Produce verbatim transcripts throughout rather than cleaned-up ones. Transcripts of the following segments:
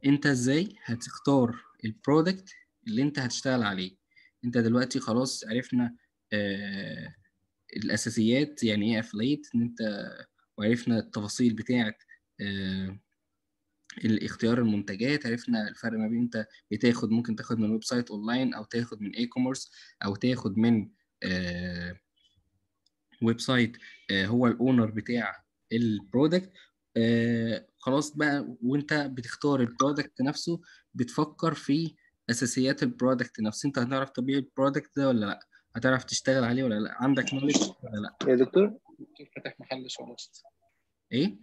انت ازاي هتختار البرودكت اللي انت هتشتغل عليه. انت دلوقتي خلاص عرفنا آه الاساسيات، يعني ايه افليت، ان انت وعرفنا التفاصيل بتاعه آه الاختيار المنتجات، عرفنا الفرق ما بين انت بتاخد، ممكن تاخد من ويب سايت اونلاين، او تاخد من اي كوميرس، او تاخد من آه ويب سايت آه هو الاونر بتاع البرودكت. آه خلاص بقى، وانت بتختار البرودكت نفسه بتفكر في اساسيات البرودكت نفسه. انت هتعرف تبيع البرودكت ده ولا لا؟ هتعرف تشتغل عليه ولا لا؟ عندك نولج ولا لا؟ يا دكتور. دكتور فاتح محل شوبوست. ايه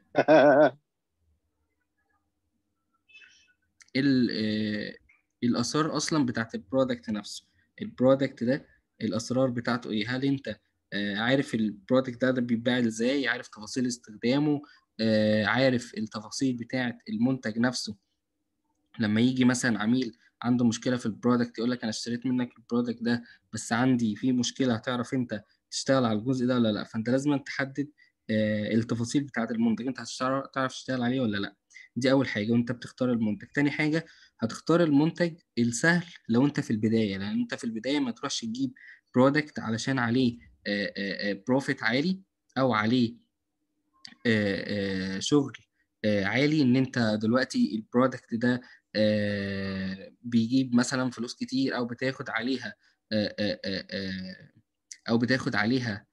ال- آه، الاسرار اصلا بتاعت البرودكت نفسه. البرودكت ده الاسرار بتاعته ايه؟ هل انت آه، عارف البرودكت ده, ده بيتباع ازاي؟ عارف تفاصيل استخدامه؟ آه، عارف التفاصيل بتاعت المنتج نفسه؟ لما يجي مثلا عميل عنده مشكلة في البرودكت يقول لك انا اشتريت منك البرودكت ده بس عندي فيه مشكلة، هتعرف انت تشتغل على الجزء ده ولا لا؟ فانت لازم تحدد آه، التفاصيل بتاعت المنتج، انت هتعرف تعرف تشتغل عليه ولا لا. دي اول حاجة وانت بتختار المنتج. تاني حاجة، هتختار المنتج السهل لو انت في البداية، لان انت في البداية ما تروحش تجيب برودكت علشان عليه بروفيت عالي، او عليه آه، آه، شغل آه، عالي. ان انت دلوقتي البرودكت ده آه، بيجيب مثلا فلوس كتير، او بتاخد عليها آه، آه، آه، آه، او بتاخد عليها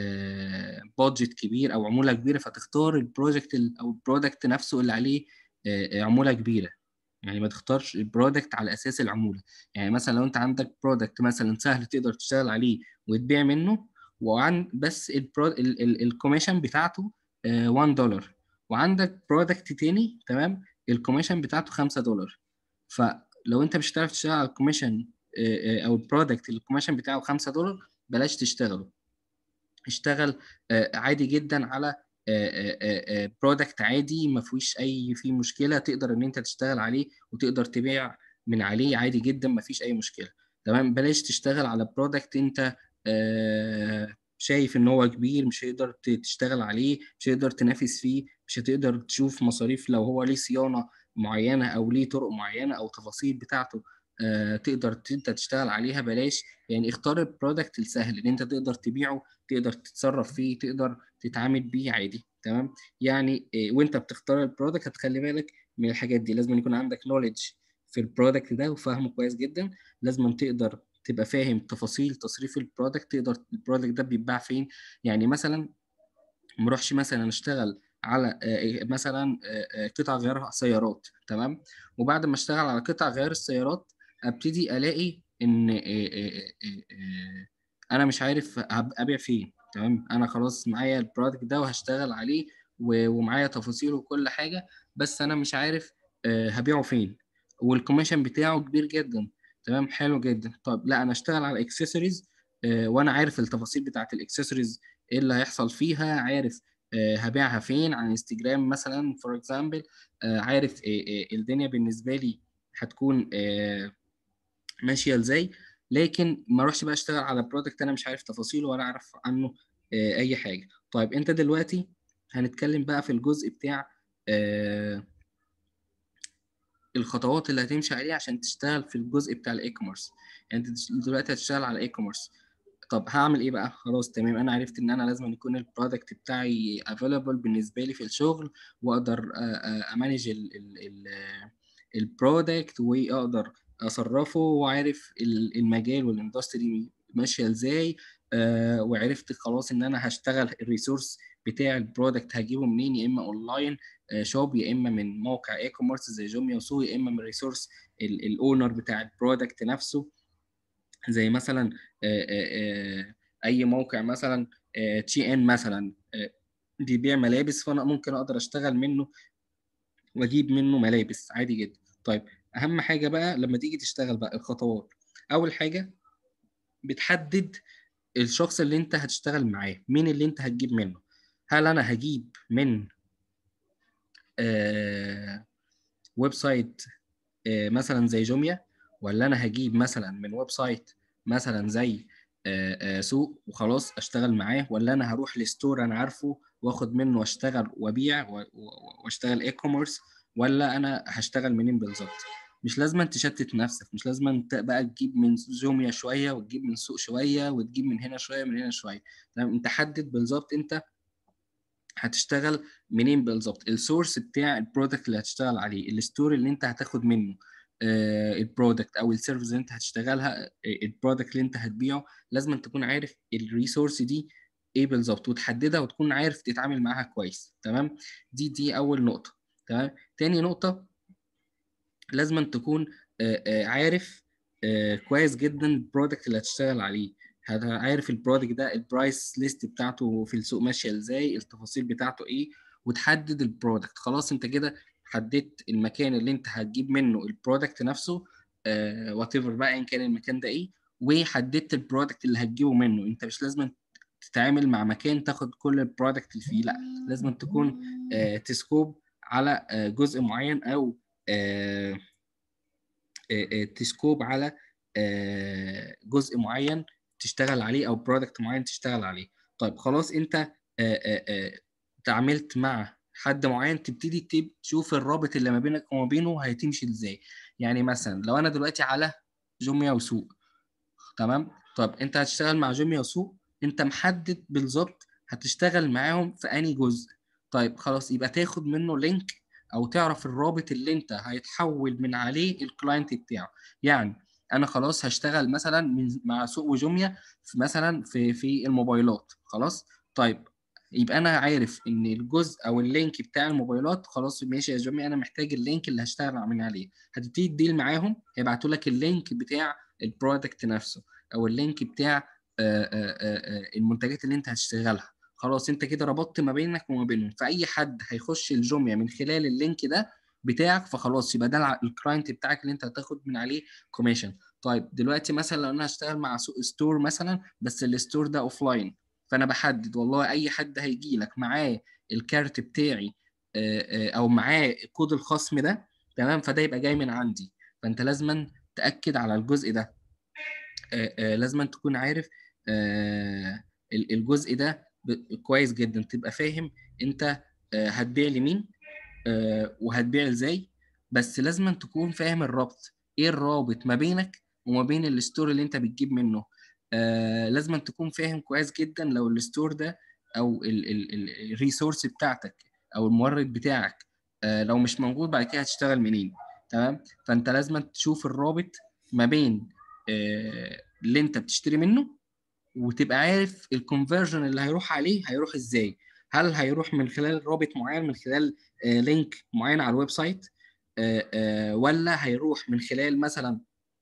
بادجت كبير او عمولة كبيرة، فتختار البروجكت ال- او البرودكت نفسه اللي عليه آه، آه، عمولة كبيرة. يعني ما تختارش البرودكت على اساس العمولة. يعني مثلا لو انت عندك برودكت مثلا سهل تقدر تشتغل عليه وتبيع منه، وعن بس الكوميشن بتاعته آه، واحد دولار، وعندك برودكت تاني تمام الكوميشن بتاعته خمسة دولار، فلو انت مش هتعرف تشتغل على الكوميشن آه، آه، او البرودكت اللي الكوميشن بتاعه خمسة دولار، بلاش تشتغله. اشتغل آه، عادي جدا على برودكت عادي ما فيهوش اي فيه مشكله، تقدر ان انت تشتغل عليه وتقدر تبيع من عليه عادي جدا، ما فيش اي مشكله. تمام، بلاش تشتغل على برودكت انت آه، شايف ان هو كبير، مش هيقدر ت- تشتغل عليه، مش هيقدر تنافس فيه، مش هتقدر تشوف مصاريف لو هو ليه صيانه معينه او ليه طرق معينه او تفاصيل بتاعته آه، تقدر ت- انت تشتغل عليها. بلاش يعني، اختار البرودكت السهل اللي انت تقدر تبيعه، تقدر تتصرف فيه، تقدر تتعامل بيه عادي. تمام، يعني إيه، وانت بتختار البرودكت هتخلي بالك من الحاجات دي. لازم يكون عندك نوليدج في البرودكت ده وفاهمه كويس جدا. لازم تقدر تبقى فاهم تفاصيل تصريف البرودكت، تقدر البرودكت ده بيتباع فين. يعني مثلا ما اروحش مثلا اشتغل على آه، مثلا آه، آه، قطع غيار سيارات، تمام، وبعد ما اشتغل على قطع غيار السيارات ابتدي الاقي ان آه، آه، آه، آه، انا مش عارف هب- ابيع فين. تمام، انا خلاص معايا البرودكت ده وهشتغل عليه و- ومعايا تفاصيله وكل حاجه، بس انا مش عارف آه، هبيعه فين، والكوميشن بتاعه كبير جدا. تمام، حلو جدا. طب لا، انا اشتغل على اكسسوارز وانا عارف التفاصيل بتاعت الاكسسوارز ايه اللي هيحصل فيها، عارف آه، هبيعها فين على انستجرام مثلا فور اكزامبل، عارف آه، آه، الدنيا بالنسبه لي هتكون آه، ماشيه ازاي. لكن ما اروحش بقى اشتغل على برودكت انا مش عارف تفاصيله ولا اعرف عنه آه، اي حاجه. طيب انت دلوقتي هنتكلم بقى في الجزء بتاع آه، الخطوات اللي هتمشي عليها عشان تشتغل في الجزء بتاع الاي كوميرس. يعني انت دلوقتي هتشتغل على اي كوميرس. طب هعمل ايه بقى؟ خلاص تمام، انا عرفت ان انا لازم يكون البرودكت بتاعي افيلبل بالنسبه لي في الشغل، واقدر امانج البرودكت واقدر اصرفه، وعارف ال- المجال والاندستري ماشيه ازاي. آه، وعرفت خلاص ان انا هشتغل الريسورس بتاع البرودكت هجيبه منين، يا اما اونلاين شوب، يا اما من موقع اي كوميرس زي جوميا وسو، يا اما من ريسورس الاونر بتاع البرودكت نفسه، زي مثلا آه، آه، آه، اي موقع مثلا تي ان مثلا آه، بيبيع ملابس، فانا ممكن اقدر اشتغل منه واجيب منه ملابس عادي جدا. طيب اهم حاجه بقى لما تيجي تشتغل بقى الخطوات. اول حاجه بتحدد الشخص اللي انت هتشتغل معاه، مين اللي انت هتجيب منه. هل انا هجيب من آه، ويب سايت آه، مثلا زي جوميا، ولا انا هجيب مثلا من ويب سايت مثلا زي آه، آه، سوق وخلاص اشتغل معاه، ولا انا هروح لستور انا عارفه واخد منه واشتغل وابيع و- و- واشتغل اي كوميرس، ولا انا هشتغل منين بالظبط. مش لازم تشتت نفسك، مش لازم انت بقى تجيب من جوميا شويه وتجيب من سوق شويه وتجيب من هنا شويه من هنا شويه. تمام، انت حدد بالظبط انت هتشتغل منين بالظبط، السورس بتاع البرودكت اللي هتشتغل عليه، الستور اللي انت هتاخد منه آه البرودكت او السيرفيس اللي انت هتشتغلها، آه البرودكت اللي انت هتبيعه. لازم تكون عارف الريسورس دي ايه بالظبط وتحددها وتكون عارف تتعامل معاها كويس. تمام، دي دي اول نقطة. تمام، تاني نقطة، لازم تكون آه آه عارف آه كويس جدا البرودكت اللي هتشتغل عليه. عارف البرودكت ده البرايس ليست بتاعته في السوق ماشيه ازاي، التفاصيل بتاعته ايه، وتحدد البرودكت. خلاص انت كده حددت المكان اللي انت هتجيب منه البرودكت نفسه، وات ايفر بقى ان كان المكان ده ايه، وحددت البرودكت اللي هتجيبه منه. انت مش لازم تتعامل مع مكان تاخد كل البرودكت اللي فيه، لا، لازم تكون آه تسكوب على آه جزء معين، او آه تسكوب على جزء معين تشتغل عليه او برودكت معين تشتغل عليه. طيب خلاص انت تعاملت مع حد معين، تبتدي تشوف الرابط اللي ما بينك وما بينه هيتمشي ازاي. يعني مثلا لو انا دلوقتي على جوميا وسوق، تمام، طب انت هتشتغل مع جوميا وسوق، انت محدد بالظبط هتشتغل معاهم في انهي جزء. طيب خلاص، يبقى تاخد منه لينك او تعرف الرابط اللي انت هيتحول من عليه الكلاينت بتاعه. يعني انا خلاص هشتغل مثلا من مع سوق وجوميا في مثلا في في الموبايلات، خلاص. طيب يبقى انا عارف ان الجزء او اللينك بتاع الموبايلات، خلاص ماشي يا جوميا، انا محتاج اللينك اللي هشتغل من عليه. هتبتدي تديل معاهم، هيبعتوا لك اللينك بتاع البرودكت نفسه او اللينك بتاع آآ آآ المنتجات اللي انت هتشتغلها. خلاص انت كده ربطت ما بينك وما بينهم، فاي حد هيخش الجوميا من خلال اللينك ده بتاعك، فخلاص يبقى ده الكلاينت بتاعك اللي انت هتاخد من عليه كوميشن. طيب دلوقتي مثلا لو انا هشتغل مع سوق ستور مثلا، بس الستور ده اوف لاين، فانا بحدد والله اي حد هيجي لك معاه الكارت بتاعي او معاه كود الخصم ده، تمام، فده يبقى جاي من عندي. فانت لازما تاكد على الجزء ده. آه آه لازم تكون عارف آه الجزء ده كويس جدا، تبقى فاهم انت آه هتبيع لمين آه وهتبيع ازاي. بس لازم تكون فاهم الربط، ايه الرابط ما بينك وما بين الستور اللي انت بتجيب منه. آه لازم تكون فاهم كويس جدا لو الستور ده او الريسورس بتاعتك او المورد بتاعك آه لو مش موجود، بعد كده هتشتغل منين. تمام، فانت لازم تشوف الرابط ما بين آه اللي انت بتشتري منه، وتبقى عارف الكونفرجن اللي هيروح عليه هيروح ازاي. هل هيروح من خلال رابط معين، من خلال آه لينك معين على الويب سايت، آه آه ولا هيروح من خلال مثلا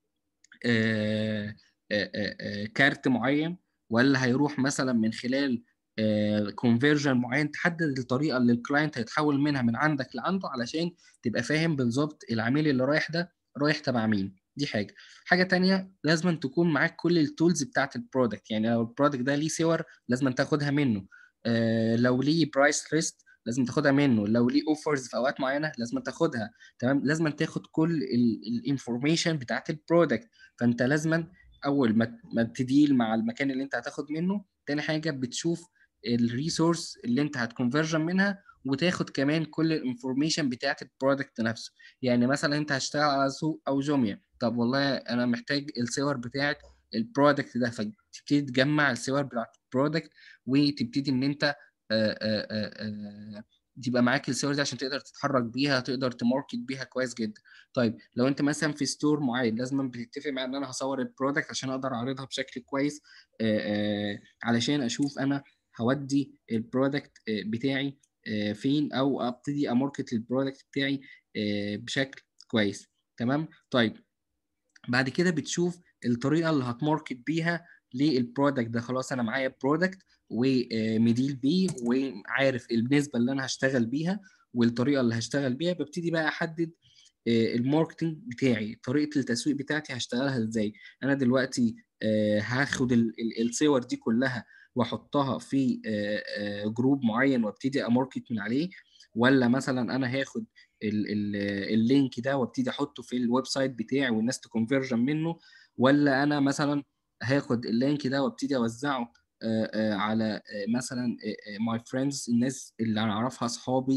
آه آه آه كارت معين، ولا هيروح مثلا من خلال كونفرجن معين. تحدد الطريقه اللي الكلاينت هيتحول منها من عندك لعنده، علشان تبقى فاهم بالظبط العميل اللي رايح ده رايح تبع مين. دي حاجه. حاجه تانية، لازم تكون معاك كل التولز بتاعت البرودكت. يعني لو البرودكت ده ليه صور لازم تاخدها منه، آه لو ليه برايس ليست لازم تاخدها منه، لو ليه اوفرز في اوقات معينه لازم تاخدها. تمام، لازم تاخد كل الانفورميشن بتاعت البرودكت. فانت لازما اول ما ما تديل مع المكان اللي انت هتاخد منه، تاني حاجه بتشوف الريسورس اللي انت هتكونفرجن منها، وتاخد كمان كل الانفورميشن بتاعت البرودكت نفسه. يعني مثلا انت هتشتغل على سوق او جوميا، طب والله انا محتاج الصور بتاعت البرودكت ده، فتبتدي تجمع الصور بتاعت البرودكت، وتبتدي ان انت آآ آآ آآ تبقى معاك الصور دي عشان تقدر تتحرك بيها، تقدر تماركت بيها كويس جدا. طيب لو انت مثلا في ستور معين، لازم بتتفق مع ان انا هصور البرودكت عشان اقدر اعرضها بشكل كويس، آآ آآ علشان اشوف انا هودي البرودكت بتاعي فين، او ابتدي اماركت البرودكت بتاعي بشكل كويس. تمام، طيب بعد كده بتشوف الطريقه اللي هتماركت بيها للبرودكت ده. خلاص انا معايا برودكت ومديل بيه وعارف النسبه اللي انا هشتغل بيها والطريقه اللي هشتغل بيها، ببتدي بقى احدد الماركتنج بتاعي، طريقه التسويق بتاعتي هشتغلها ازاي. انا دلوقتي هاخد الصور دي كلها واحطها في جروب معين وابتدي اماركت من عليه، ولا مثلا انا هاخد ال ال اللينك ده وابتدي احطه في الويب سايت بتاعي والناس تكونفرجن منه، ولا انا مثلا هاخد اللينك ده وابتدي اوزعه على مثلا ماي فريندز، الناس اللي انا اعرفها، اصحابي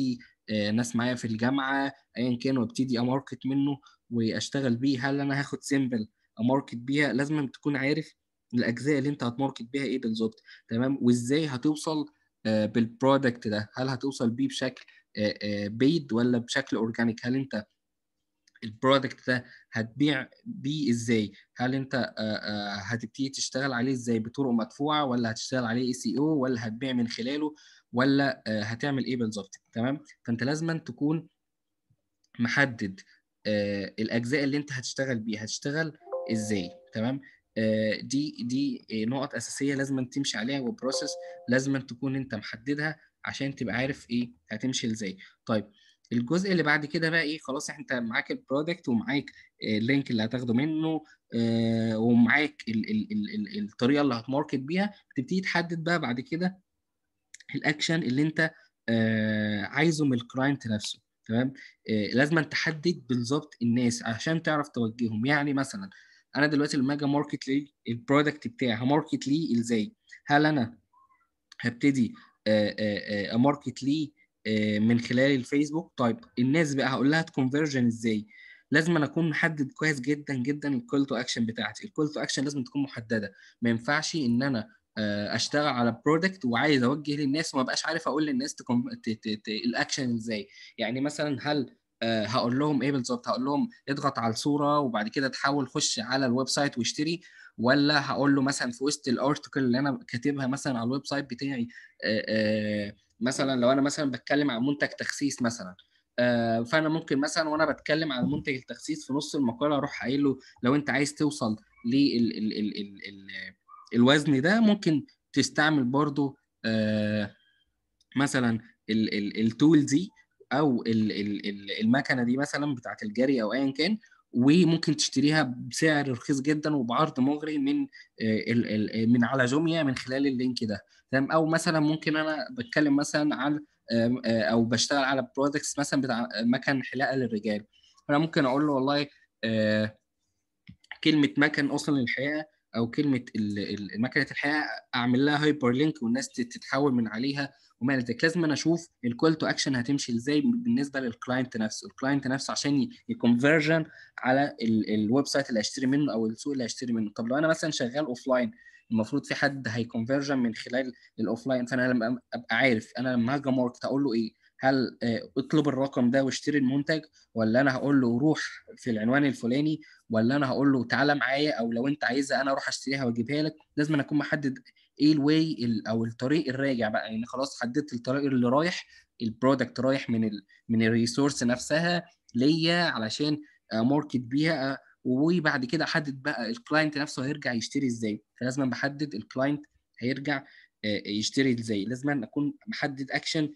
آه، ناس معايا في الجامعه ايا كان، وابتدي اماركت منه واشتغل بيه. هل انا هاخد سيمبل اماركت بيها؟ لازم تكون عارف الاجزاء اللي انت هتماركت بيها ايه بالظبط، تمام، وازاي هتوصل آه، بالبرودكت ده. هل هتوصل بيه بشكل بيد ولا بشكل اورجانيك؟ هل انت البرودكت ده هتبيع بيه ازاي؟ هل انت آه، آه، هتبتدي تشتغل عليه ازاي؟ بطرق مدفوعه ولا هتشتغل عليه اي سي او ولا هتبيع من خلاله ولا آه، هتعمل ايه بالظبط؟ تمام. فانت لازم تكون محدد آه، الاجزاء اللي انت هتشتغل بيها هتشتغل ازاي، تمام. آه، دي دي آه، نقط اساسيه لازم تمشي عليها، وبروسيس لازم تكون انت محددها عشان تبقى عارف ايه هتمشي ازاي. طيب الجزء اللي بعد كده بقى ايه؟ خلاص انت معاك البرودكت ومعاك آه، اللينك اللي هتاخده منه آه، ومعاك ال ال ال ال الطريقه اللي هتماركت بيها. تبتدي تحدد بقى بعد كده الاكشن اللي انت آه، عايزه من الكلاينت نفسه، تمام. آه، لازم تحدد بالظبط الناس عشان تعرف توجههم. يعني مثلا انا دلوقتي لما اجي ماركت لي البرودكت بتاعي هماركت ليه ازاي؟ هل انا هبتدي آه، آه، آه، اماركت ليه آه، من خلال الفيسبوك؟ طيب الناس بقى هقول لها تكونفرجن ازاي؟ لازم أنا اكون محدد كويس جدا جدا الكول تو اكشن بتاعتي. الكول تو اكشن لازم تكون محدده. ما ينفعش ان انا آه، اشتغل على برودكت وعايز اوجه للناس وما بقاش عارف اقول للناس تكون ت- ت- ت- الاكشن ازاي. يعني مثلا هل آه، هقول لهم ايه بالظبط؟ هقول لهم اضغط على الصوره وبعد كده تحاول خش على الويب سايت واشتري، ولا هقول له مثلا في وسط الارتكل اللي انا كاتبها مثلا على الويب سايت بتاعي آه، آه، مثلا لو انا مثلا بتكلم عن منتج تخسيس مثلا آه، فانا ممكن مثلا وانا بتكلم عن منتج التخسيس في نص المقاله اروح قايل له لو انت عايز توصل للوزن ده ممكن تستعمل برضو آه، مثلا التول دي او ال- ال- ال- المكنه دي مثلا بتاعت الجري او ايا كان، وممكن تشتريها بسعر رخيص جدا وبعرض مغري من آه، ال- ال- من على جوميا من خلال اللينك ده، تمام. او مثلا ممكن انا بتكلم مثلا عن آم، آه، او بشتغل على برودكتس مثلا بتاع مكن حلاقه للرجال، فانا ممكن اقول له والله آه، كلمه مكن اصلا للحياه او كلمه ال- ال- مكنه الحياه اعمل لها هايبر لينك والناس تت- تتحول من عليها وما الى ذلك. لازم انا اشوف الكول تو اكشن هتمشي ازاي بالنسبه للكلاينت نفسه. الكلاينت نفسه عشان يكونفرجن على ال- الويب سايت اللي هشتري منه او السوق اللي هشتري منه. طب لو انا مثلا شغال اوف لاين المفروض في حد هيكونفرجن من خلال الاوف لاين، فانا لما ابقى عارف انا لما هاجي ماركت اقول له ايه؟ هل آه، اطلب الرقم ده واشتري المنتج، ولا انا هقول له روح في العنوان الفلاني، ولا انا هقول له تعالى معايا، او لو انت عايزها انا اروح اشتريها واجيبها لك؟ لازم أنا اكون محدد ايه الواي ال- او الطريق الراجع بقى. يعني خلاص حددت الطريق اللي رايح البرودكت رايح من ال من الريسورس نفسها ليا علشان ماركت بيها، وبعد كده احدد بقى الكلاينت نفسه هيرجع يشتري ازاي. فلازم بحدد الكلاينت هيرجع آه، يشتري ازاي. لازم اكون محدد اكشن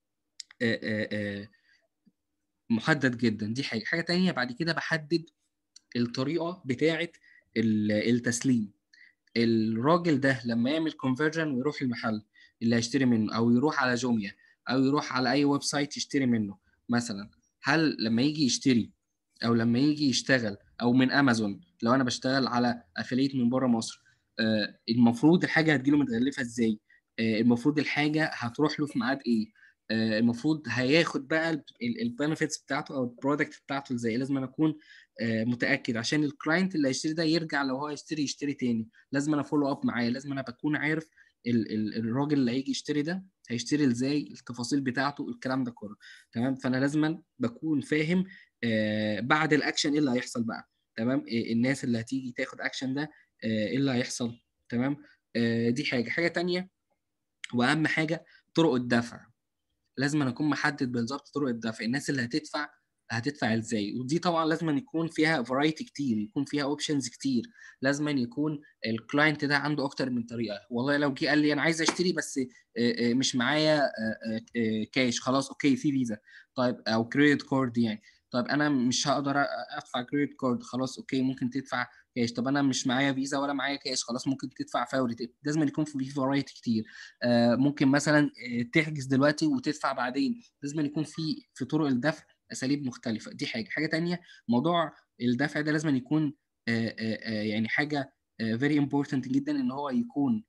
محدد جدا. دي حاجه حاجه تانية. بعد كده بحدد الطريقه بتاعه ال- التسليم. الراجل ده لما يعمل كونفرجن ويروح المحل اللي هيشتري منه، او يروح على جوميا، او يروح على اي ويب سايت يشتري منه مثلا، هل لما يجي يشتري او لما يجي يشتغل او من امازون لو انا بشتغل على افiliate من بره مصر، آه المفروض الحاجه هتجيله متغلفه ازاي؟ آه المفروض الحاجه هتروح له في ميعاد ايه؟ آه المفروض هياخد بقى البنفيتس بتاعته او البرودكت بتاعته ازاي؟ لازم أنا اكون آه متاكد عشان الكلاينت اللي هيشتري ده يرجع لو هو يشتري يشتري تاني. لازم انا فولو اب معاه. لازم انا بكون عارف ال ال الراجل اللي هيجي يشتري ده هيشتري ازاي، التفاصيل بتاعته، الكلام ده كله، تمام. فانا لازم بكون فاهم آه بعد الاكشن ايه اللي هيحصل بقى، تمام. إيه الناس اللي هتيجي تاخد اكشن ده آه ايه اللي هيحصل، تمام. آه دي حاجه حاجه تانية واهم حاجه، طرق الدفع. لازم أنا اكون محدد بالظبط طرق الدفع. الناس اللي هتدفع هتدفع ازاي؟ ودي طبعا لازم أن يكون فيها فرايتي كتير، يكون فيها اوبشنز كتير. لازم أن يكون الكلاينت ده عنده اكتر من طريقه. والله لو جه قال لي انا عايز اشتري بس آه، آه، مش معايا آه، آه، كاش، خلاص اوكي في فيزا، طيب او كريدت كارد يعني. طيب انا مش هقدر أ- ادفع كريدت كارد، خلاص اوكي ممكن تدفع كاش. طب انا مش معايا فيزا ولا معايا كاش، خلاص ممكن تدفع فوري. لازم يكون في فرايتي كتير. آه، ممكن مثلا آه، تحجز دلوقتي وتدفع بعدين. لازم يكون في في طرق الدفع اساليب مختلفه. دي حاجه حاجه تانية. موضوع الدفع ده لازم يكون آه، آه، آه، يعني حاجه فيري امبورتنت جدا ان هو يكون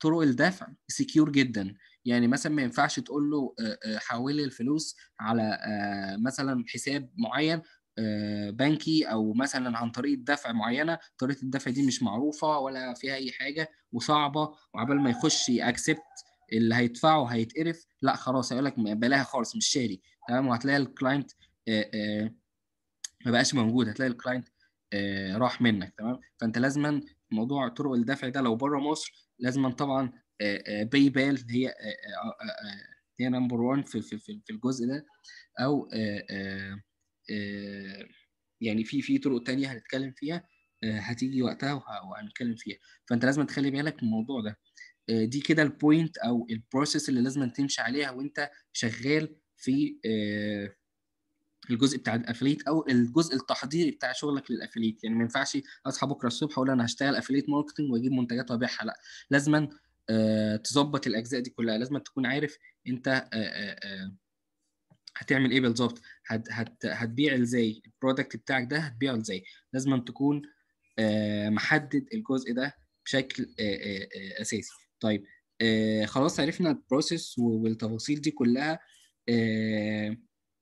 طرق الدفع سكيور جدا. يعني مثلا ما ينفعش تقول له آه، آه، حول لي الفلوس على آه، مثلا حساب معين آه، بنكي، او مثلا عن طريقه دفع معينه، طريقه الدفع دي مش معروفه ولا فيها اي حاجه وصعبه، وعبال ما يخش يأكسبت اللي هيدفعه هيتقرف، لا خلاص هيقول لك بلاها خالص مش شاري. تمام. وهتلاقي الكلاينت آه، آه، ما بقاش موجود، هتلاقي الكلاينت آه، راح منك. تمام. فانت لازما موضوع طرق الدفع ده لو بره مصر لازما طبعا باي بال هي آه، آه، آه، هي نمبر واحد في في في في الجزء ده، او آه، آه، آه، يعني في في طرق تانية هنتكلم فيها آه، هتيجي وقتها وه- وهنتكلم فيها. فانت لازم تخلي بالك من الموضوع ده. آه، دي كده البوينت او البروسيس اللي لازم تمشي عليها وانت شغال في آه، الجزء بتاع الافليت او الجزء التحضيري بتاع شغلك للافليت. يعني ما ينفعش اصحى بكره الصبح اقول انا هشتغل افليت ماركتنج واجيب منتجات وابيعها، لا. لازما آه، تظبط الاجزاء دي كلها. لازم تكون عارف انت آه، آه، آه، هتعمل ايه بالظبط، هت هت هتبيع ازاي البرودكت بتاعك ده، هتبيعه ازاي. لازم تكون آه، محدد الجزء ده بشكل آه، آه، آه، اساسي. طيب آه، خلاص عرفنا البروسيس والتفاصيل دي كلها. آه،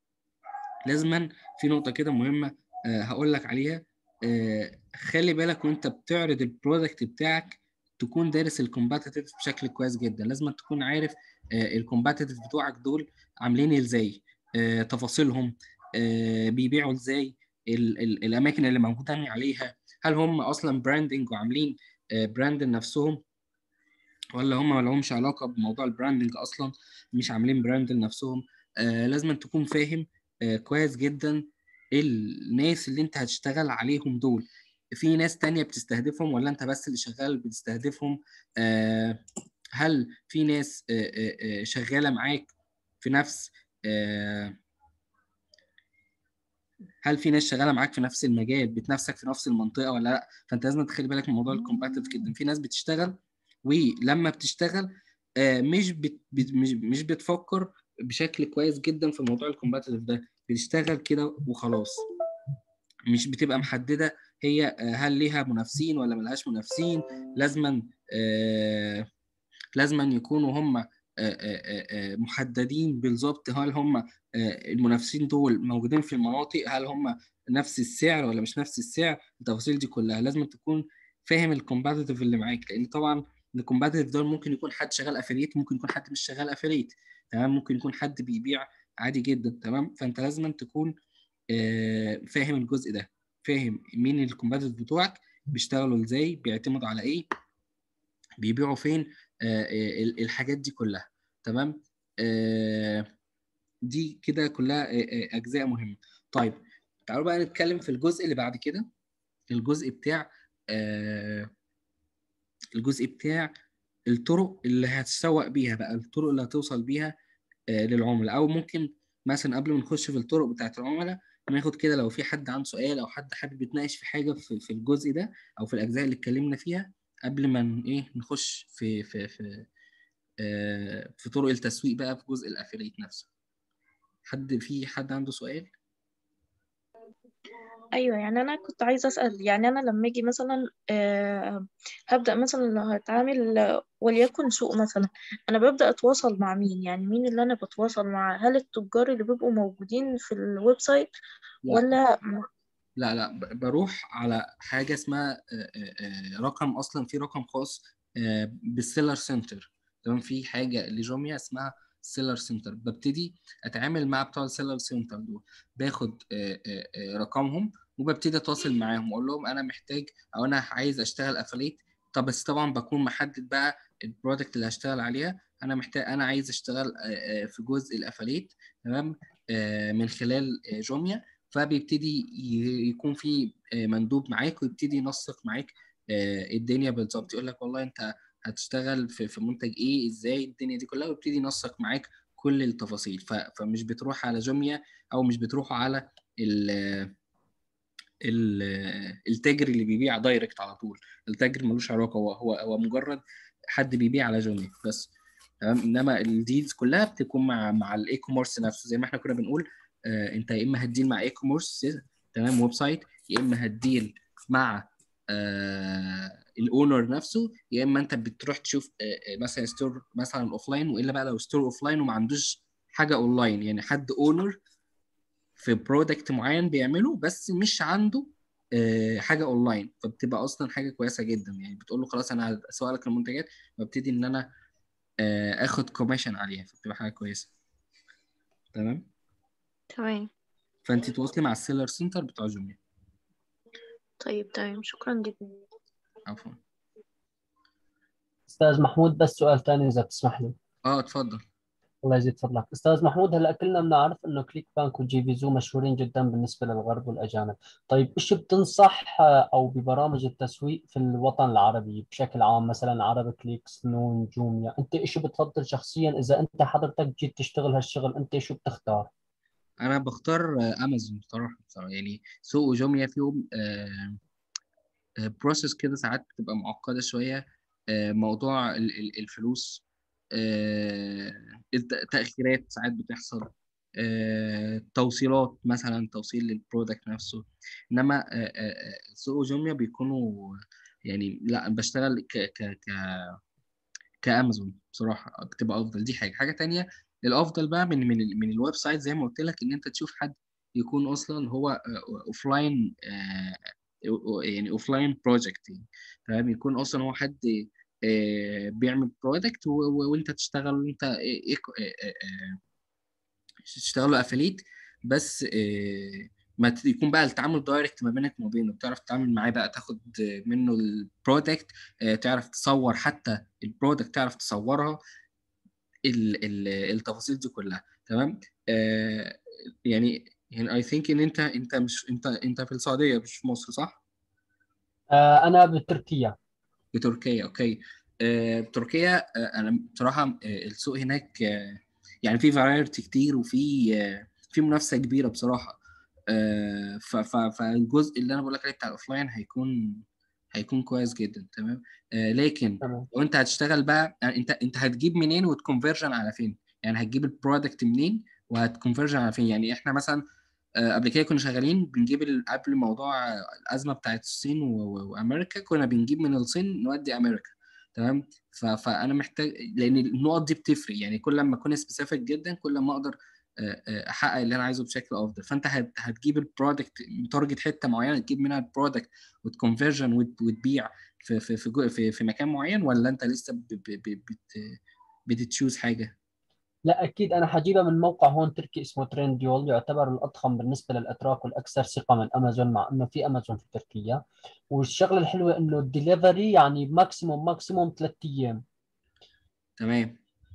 لازما في نقطة كده مهمة آه، هقول لك عليها. آه، خلي بالك وانت بتعرض البرودكت بتاعك تكون دارس الكومباتيتيف بشكل كويس جدا. لازم تكون عارف الكومباتيتيف بتوعك دول عاملين ازاي، آه، تفاصيلهم، آه، بيبيعوا ازاي، ال ال الاماكن اللي موجودين عليها، هل هم اصلا براندنج وعاملين براند لنفسهم، ولا هم ما لهمش علاقة بموضوع البراندنج أصلا، مش عاملين براند لنفسهم. آه لازم تكون فاهم آه كويس جدا الناس اللي انت هتشتغل عليهم دول في ناس تانية بتستهدفهم ولا انت بس اللي شغال بتستهدفهم. آه هل في ناس آه آه آه، شغالة معاك في نفس آه هل في ناس شغاله معاك في نفس المجال بتنافسك في نفس المنطقه ولا لا. فانت لازم تخلي بالك من موضوع الكومباتيتيف جدا. في ناس بتشتغل ولما بتشتغل آه، مش بت بت- مش مش بتفكر بشكل كويس جدا في موضوع الكومباتيتيف ده، بتشتغل كده وخلاص، مش بتبقى محدده هي آه، هل ليها منافسين ولا ملهاش منافسين. لازما آه، لازما يكونوا هم آه، آه، آه، محددين بالظبط. هل هم آه، المنافسين دول موجودين في المناطق، هل هم نفس السعر ولا مش نفس السعر. التفاصيل دي كلها لازم تكون فاهم الكومباتيتيف اللي معاك، لان طبعا الكومباتيتيف دول ممكن يكون حد شغال افiliate، ممكن يكون حد مش شغال افiliate. تمام. ممكن يكون حد بيبيع عادي جدا. تمام. فانت لازم تكون آه، فاهم الجزء ده، فاهم مين الكومباتيتيف بتوعك، بيشتغلوا ازاي، بيعتمدوا على ايه، بيبيعوا فين، آه، آه، الحاجات دي كلها. تمام. آه، دي كده كلها آه، آه، أجزاء مهمة. طيب تعالوا بقى نتكلم في الجزء اللي بعد كده، الجزء بتاع آه، الجزء بتاع الطرق اللي هتسوق بيها بقى، الطرق اللي هتوصل بيها آه، للعملاء. أو ممكن مثلا قبل ما نخش في الطرق بتاعت العملاء ناخد كده لو في حد عنده سؤال أو حد حابب يتناقش في حاجة في في الجزء ده أو في الأجزاء اللي اتكلمنا فيها، قبل ما ن- إيه نخش في في في آه، في طرق التسويق بقى في جزء الافيليت نفسه. حد في حد عنده سؤال؟ ايوه، يعني انا كنت عايزه اسال، يعني انا لما اجي مثلا آه هبدا مثلا لو هتعامل آه، وليكن سوق مثلا، انا ببدا اتواصل مع مين؟ يعني مين اللي انا بتواصل معاه؟ هل التجار اللي بيبقوا موجودين في الويب سايت لا ولا؟ لا لا ب- بروح على حاجه اسمها آه، آه، آه، رقم، اصلا في رقم خاص آه، بالسيلر سنتر. تمام. في حاجه لجوميا اسمها سيلر سنتر، ببتدي اتعامل مع بتوع السيلر سنتر دول، باخد آه، آه، آه، رقمهم وببتدي اتواصل معاهم واقول لهم انا محتاج او انا عايز اشتغل افليت. طب بس طبعا بكون محدد بقى البرودكت اللي هشتغل عليها. انا محتاج انا عايز اشتغل آه، آه، في جزء الافليت. تمام. آه، من خلال آه، جوميا. فبيبتدي ي- يكون في آه، مندوب معاك ويبتدي ينسق معاك آه، الدنيا بالظبط، يقول لك والله انت هتشتغل في في منتج ايه، ازاي الدنيا دي كلها، ويبتدي ينسق معاك كل التفاصيل. ف- فمش بتروح على جوميا او مش بتروحوا على ال ال التاجر اللي بيبيع دايركت على طول. التاجر ملوش علاقه، هو هو هو مجرد حد بيبيع على جوميا بس. تمام. انما الديلز كلها بتكون مع مع الاي كوميرس نفسه، زي ما احنا كنا بنقول. آه انت يا اما هتديل مع اي كوميرس، تمام، ويب سايت، يا اما هتديل مع آه الاونر نفسه، يا اما انت بتروح تشوف آه آه، مثلا ستور مثلا اوفلاين، والا بقى لو ستور اوفلاين وما عندوش حاجه اونلاين، يعني حد اونر في برودكت معين بيعمله بس مش عنده آه حاجه اونلاين، فبتبقى اصلا حاجه كويسه جدا. يعني بتقول له خلاص انا هسوق لك المنتجات، وابتدي ان انا آه اخد كوميشن عليها، فبتبقى حاجه كويسه. تمام. تمام. فانت تواصلي مع السيلر سنتر بتوع جوميا. طيب تمام، شكرا جدا. عفوا. استاذ محمود، بس سؤال ثاني اذا بتسمح لي. اه اتفضل. الله يزيد فضلك استاذ محمود. هلا كلنا بنعرف انه كليك بانك وجي فيزو مشهورين جدا بالنسبه للغرب والاجانب. طيب ايش بتنصح آه، او ببرامج التسويق في الوطن العربي بشكل عام، مثلا عرب كليكس، نون، جوميا، انت ايش بتفضل شخصيا؟ اذا انت حضرتك جيت تشتغل هالشغل انت شو بتختار؟ انا بختار آه، امازون بصراحه. بصراحه يعني سوق وجوميا فيهم بروسيس كده ساعات بتبقى معقده شويه. آه، موضوع ال- ال- الفلوس، آه، الت- تاخيرات ساعات بتحصل، آه، توصيلات مثلا، توصيل للبرودكت نفسه. انما آه، آه، آه، سوق وجوميا بيكونوا يعني، لا بشتغل ك ك ك كامازون بصراحه بتبقى افضل. دي حاجه حاجه تانية. الافضل بقى من من ال- من الويب سايت زي ما قلت لك، ان انت تشوف حد يكون اصلا هو اوفلاين، يعني اوفلاين بروجكت يعني. تمام. يكون اصلا هو حد آه، بيعمل برودكت، وانت تشتغل، وانت تشتغلوا افليت بس. آه، ما ت- يكون بقى التعامل دايركت ما بينك وما بينه، بتعرف تتعامل معاه بقى، تاخد منه البرودكت، تعرف تصور حتى البرودكت، تعرف تصورها، ال- ال- التفاصيل دي كلها. تمام. آه يعني يعني اي ثينك ان انت انت مش انت انت في السعوديه مش في مصر، صح؟ آه انا بتركيا. في تركيا. اوكي. آه تركيا. آه انا بصراحه آه السوق هناك آه يعني في فرايرتي كتير، وفي آه في منافسه كبيره بصراحه. آه ف- ف- فالجزء اللي انا بقول لك عليه بتاع الاوفلاين هيكون هيكون كويس جدا. تمام. آه لكن تمام. لو انت هتشتغل بقى، يعني انت انت هتجيب منين وتكونفرجن على فين؟ يعني هتجيب البرودكت منين وهتكونفرجن على فين؟ يعني احنا مثلا آه، قبل كده كنا شغالين بنجيب ال- قبل موضوع الأزمة بتاعت الصين و- و- وأمريكا، كنا بنجيب من الصين نودي أمريكا. تمام. ف- فأنا محتاج، لأن النقط دي بتفرق، يعني كل ما أكون سبيسيفيك جدا كل ما أقدر آه، آه، أحقق اللي أنا عايزه بشكل أفضل. فأنت هت- هتجيب البرودكت، متارجت حتة معينة تجيب منها البرودكت وتكونفرجن وتبيع في في في جو- في في مكان معين، ولا أنت لسه ب- ب- ب- بت بتتشوز حاجة؟ لا اكيد انا حجيبها من موقع هون تركي اسمه ترند يول، يعتبر الاضخم بالنسبه للاتراك والاكثر ثقه من امازون، مع انه في امازون في تركيا. والشغله الحلوه انه الدليفري يعني ماكسيموم ماكسيموم ثلاث ايام. تمام.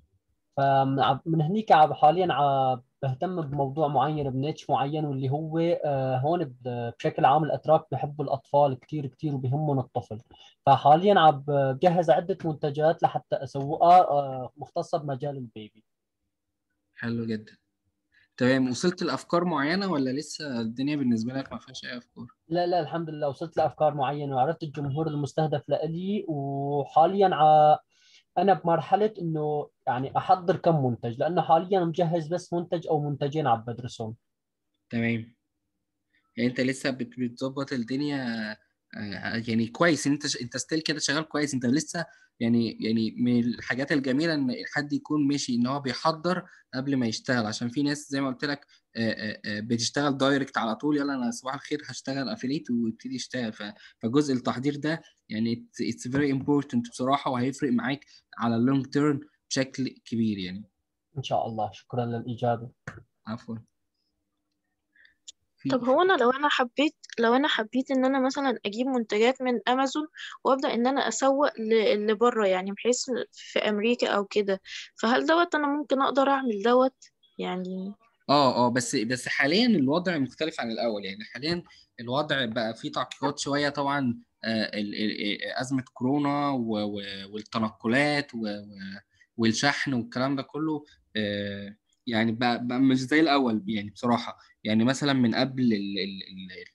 فمن هنيك عب حاليا عم بهتم بموضوع معين بنيتش معين، واللي هو آه، هون ب- بشكل عام الاتراك بحبوا الاطفال كثير كثير وبيهمهم الطفل. فحاليا عم بجهز عده منتجات لحتى اسوقها آه، مختصه بمجال البيبي. حلو جدا. تمام. وصلت لأفكار معينة ولا لسه الدنيا بالنسبة لك ما فيهاش أي أفكار؟ لا لا الحمد لله وصلت لافكار معينه وعرفت الجمهور المستهدف لإلي، وحاليا ع... انا بمرحله انه يعني احضر كم منتج، لانه حاليا مجهز بس منتج او منتجين عم بدرسهم. تمام. يعني أنت لسه بت- بتظبط الدنيا. آه، يعني كويس إن أنت ش- أنت ستيل كده شغال كويس. أنت لسه يعني يعني من الحاجات الجميلة إن حد يكون ماشي إن هو بيحضر قبل ما يشتغل، عشان في ناس زي ما قلت لك آه، آه، آه، بتشتغل دايركت على طول، يلا أنا صباح الخير هشتغل أفيليت ويبتدي يشتغل. ف- فجزء التحضير ده يعني it's very important بصراحة، وهيفرق معاك على اللونج تيرم بشكل كبير يعني. ان شاء الله. شكرا للاجابه. عفوا. طب في هو انا لو انا حبيت لو انا حبيت ان انا مثلا اجيب منتجات من امازون وابدا ان انا اسوق ل- اللي بره، يعني بحيث في امريكا او كده، فهل دوت انا ممكن اقدر اعمل دوت يعني؟ اه اه بس بس حاليا الوضع مختلف عن الاول. يعني حاليا الوضع بقى فيه تعقيدات شويه طبعا. آه ال- ال- ازمه كورونا و- و- والتنقلات و- و- والشحن والكلام ده كله. آه يعني بقى, بقى مش زي الاول يعني بصراحه. يعني مثلا من قبل ال ال ال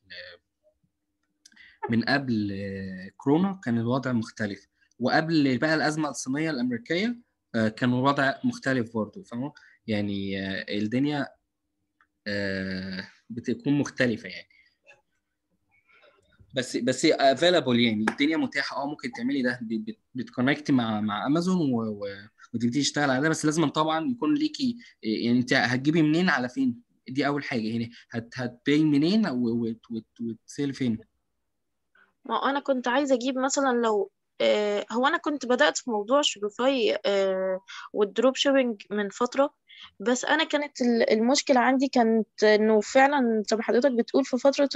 من قبل آه كورونا كان الوضع مختلف، وقبل بقى الازمه الصينيه الامريكيه آه كان الوضع مختلف برضه، فاهم؟ يعني آه الدنيا آه، بتكون مختلفة يعني. بس بس افيلابل، يعني الدنيا متاحه، اه ممكن تعملي ده، بتكونكتي مع مع امازون و... و... وتبتدي تشتغل على ده. بس لازم طبعا يكون ليكي، يعني انت هتجيبي منين على فين، دي اول حاجه. يعني هت هتبيع منين وتسيل فين؟ ما هو انا كنت عايزه اجيب مثلا لو آه هو انا كنت بدات في موضوع شوبيفاي آه والدروب شيبينج من فتره. بس انا كانت ال- المشكله عندي كانت انه فعلا زي ما حضرتك بتقول في فتره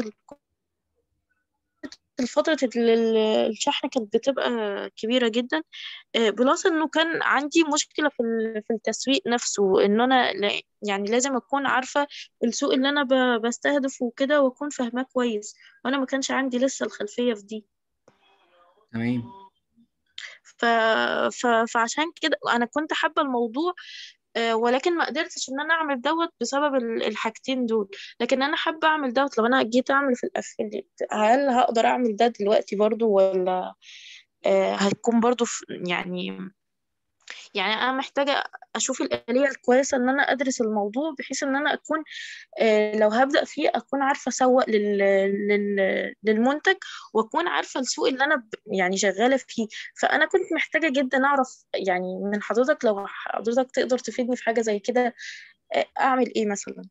فترة ال- ال- الشحن كانت بتبقى كبيرة جدا. آه، بلس انه كان عندي مشكلة في ال- في التسويق نفسه، ان انا لا- يعني لازم اكون عارفة السوق اللي انا ب- بستهدفه وكده واكون فاهماه كويس، وانا ما كانش عندي لسه الخلفية في دي. تمام. ف... ف... فعشان كده انا كنت حابة الموضوع. آه، ولكن ما قدرتش ان انا اعمل دوت بسبب ال- الحاجتين دول. لكن انا حابة اعمل دوت لو انا جيت اعمل في الافيليت، هل هقدر اعمل ده دلوقتي برضو ولا آه، هتكون برضو في يعني يعني انا محتاجه اشوف الاليه الكويسه ان انا ادرس الموضوع بحيث ان انا اكون آه، لو هبدا فيه اكون عارفه اسوق لل... لل... للمنتج، واكون عارفه السوق اللي انا ب... يعني شغاله فيه. فانا كنت محتاجه جدا اعرف يعني من حضرتك، لو حضرتك تقدر تفيدني في حاجه زي كده، آه، اعمل ايه مثلا؟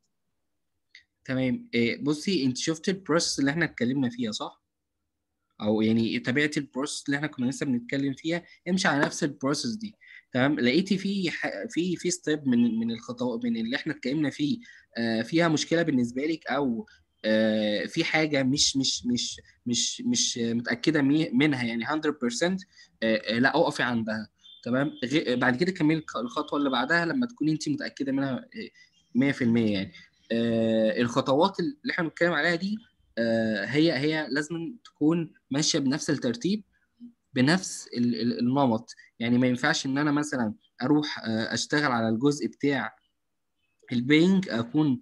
تمام. إيه، بصي انت شفت البروسيس اللي احنا اتكلمنا فيها صح؟ او يعني تابعتي البروسيس اللي احنا كنا لسه بنتكلم فيها، امشي على نفس البروسيس دي. تمام. لقيتي في ح... في في ستيب من من الخطوات من اللي احنا اتكلمنا فيه، آه فيها مشكله بالنسبه لك، او آه في حاجه مش مش مش مش مش متاكده مي- منها يعني مية بالمية، آه آه، لا اقفي عندها. تمام. غي... بعد كده كملي الخ- الخطوه اللي بعدها لما تكوني انت متاكده منها آه، مية في المية يعني. آه الخطوات اللي احنا بنتكلم عليها دي، آه، هي هي لازم تكون ماشيه بنفس الترتيب، بنفس ال- ال- النمط. يعني ما ينفعش ان انا مثلا اروح آه، اشتغل على الجزء بتاع البينج، اكون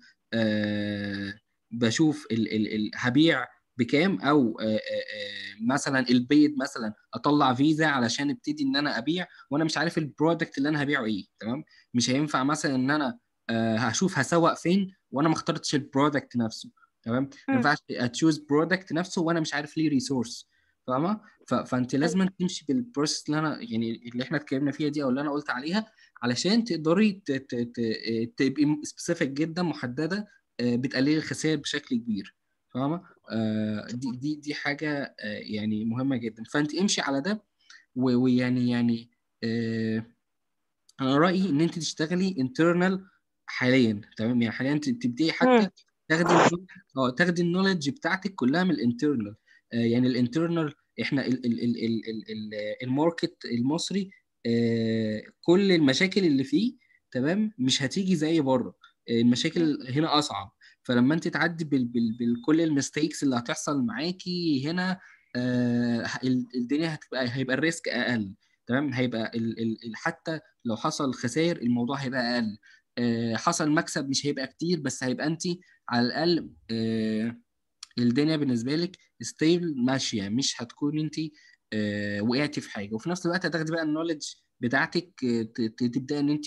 آه، بشوف ال ال ال هبيع بكام، او آه، آه، آه، مثلا البيد مثلا اطلع فيزا علشان ابتدي ان انا ابيع وانا مش عارف البرودكت اللي انا هبيعه ايه. تمام. مش هينفع مثلا ان انا آه، هشوف هسوق فين وانا ما اخترتش البرودكت نفسه. تمام. ما مم. ينفعش اتشوز برودكت نفسه وانا مش عارف ليه ريسورس. فاهمه؟ ف- فانت لازم تمشي بالبروسيس اللي انا يعني اللي احنا اتكلمنا فيها دي، او اللي انا قلت عليها، علشان تقدري ت- ت- ت- تبقي سبيسيفيك جدا، محدده، آه، بتقللي الخسائر بشكل كبير. فاهمه؟ آه، دي دي دي حاجه آه، يعني مهمه جدا. فانت امشي على ده. و- ويعني يعني آه، انا رايي ان انت تشتغلي انترنال حاليا. تمام. يعني حاليا ت- تبداي مم. حتى تاخدي النول- اه تاخدي النولج بتاعتك كلها من الانترنال. آه يعني الانترنال، احنا ال ال ال ال ال ال الماركت المصري، آه كل المشاكل اللي فيه، تمام، مش هتيجي زي بره. آه المشاكل هنا اصعب. فلما انت تعدي بال بال بكل المستيكس اللي هتحصل معاكي هنا، آه ال- الدنيا هتبقى هيبقى الريسك اقل. تمام. هيبقى ال ال ال- حتى لو حصل خسائر الموضوع هيبقى اقل. آه، حصل مكسب مش هيبقى كتير، بس هيبقى انت على الاقل آه، الدنيا بالنسبه لك ستيبل ماشيه، مش هتكون انت آه، وقعتي في حاجه. وفي نفس الوقت هتاخدي بقى النولج بتاعتك، آه، ت- ت- تبداي ان انت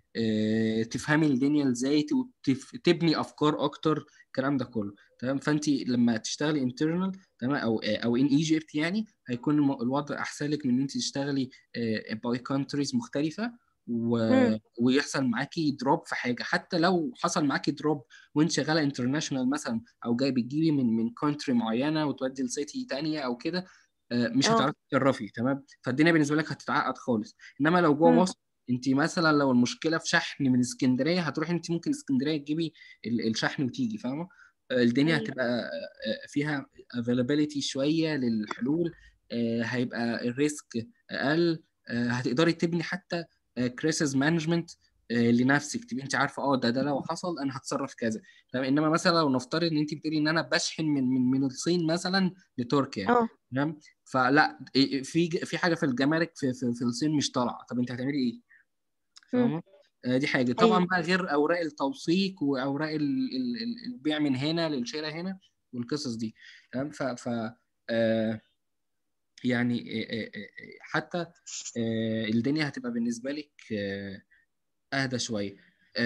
آه، تفهمي الدنيا ازاي، وتبني افكار اكتر، الكلام ده كله. تمام. فانت لما تشتغلي انترنال، تمام، او او ان ايجيبت، يعني هيكون الم- الوضع احسن لك من ان انت تشتغلي باي كونتريز مختلفه، و... مم. ويحصل معاكي دروب في حاجه. حتى لو حصل معاكي دروب وانت شغاله انترناشونال مثلا، او جاي بتجيبي من من كونتري معينه وتودي لسيتي تانية او كده، آه، مش اه. هتعرفي تتصرفي. تمام. فالدنيا بالنسبه لك هتتعقد خالص. انما لو جوه مم. مصر، انت مثلا لو المشكله في شحن من اسكندريه، هتروحي انت ممكن اسكندريه تجيبي ال- الشحن وتيجي. فاهمه؟ آه، الدنيا ايوه. هتبقى آه، آه، فيها availability شويه للحلول. آه، هيبقى الريسك اقل. آه، هتقدري تبني حتى كريسز مانجمنت لنفسك، تبقي انت عارفه اه ده ده لو حصل انا هتصرف كذا. تمام. انما مثلا لو نفترض ان انت بتقولي ان انا بشحن من من من الصين مثلا لتركيا، اه. تمام، فلا إيه- في في حاجه في الجمارك في في, في الصين مش طالعه. طب انت هتعملي ايه؟ مم. فاهمه؟ آه، دي حاجه طبعا ايوه. بقى، غير اوراق التوثيق واوراق ال- ال- ال- البيع من هنا للشراء هنا والقصص دي. تمام. ف ف آه، يعني آه، آه، آه، حتى آه، الدنيا هتبقى بالنسبه لك آه، اهدى شويه.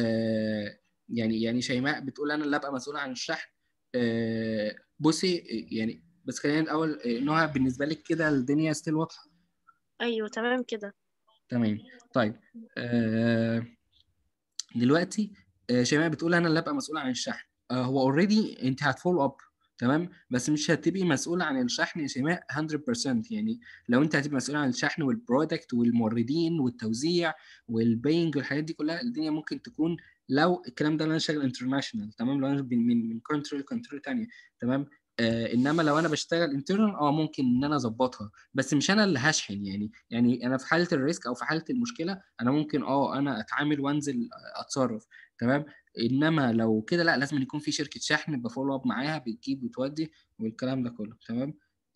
آه يعني يعني شيماء بتقول انا اللي ابقى مسؤول عن الشحن. آه بصي، يعني بس خلينا الاول آه، نهى بالنسبه لك كده الدنيا ستيل واضحه؟ ايوه تمام كده. تمام. طيب آه دلوقتي آه، شيماء بتقول انا اللي ابقى مسؤول عن الشحن. آه، هو اوريدي انت هتفولو اب، تمام، بس مش هتبقي مسؤول عن الشحن يا شيماء مية بالمية. يعني لو انت هتبقى مسؤول عن الشحن والبرودكت والموردين والتوزيع والبينج والحاجات دي كلها، الدنيا ممكن تكون لو الكلام ده انا شغال انترناشونال، تمام، لو انا من من من كونتري لكونتري تانية، تمام. آه انما لو انا بشتغل انترنال اه ممكن ان انا اظبطها، بس مش انا اللي هشحن. يعني يعني انا في حاله الريسك او في حاله المشكله انا ممكن اه انا اتعامل وانزل اتصرف، تمام. انما لو كده لا، لازم يكون في شركه شحن بفولو اب معاها بتجيب وتودي والكلام ده كله، تمام.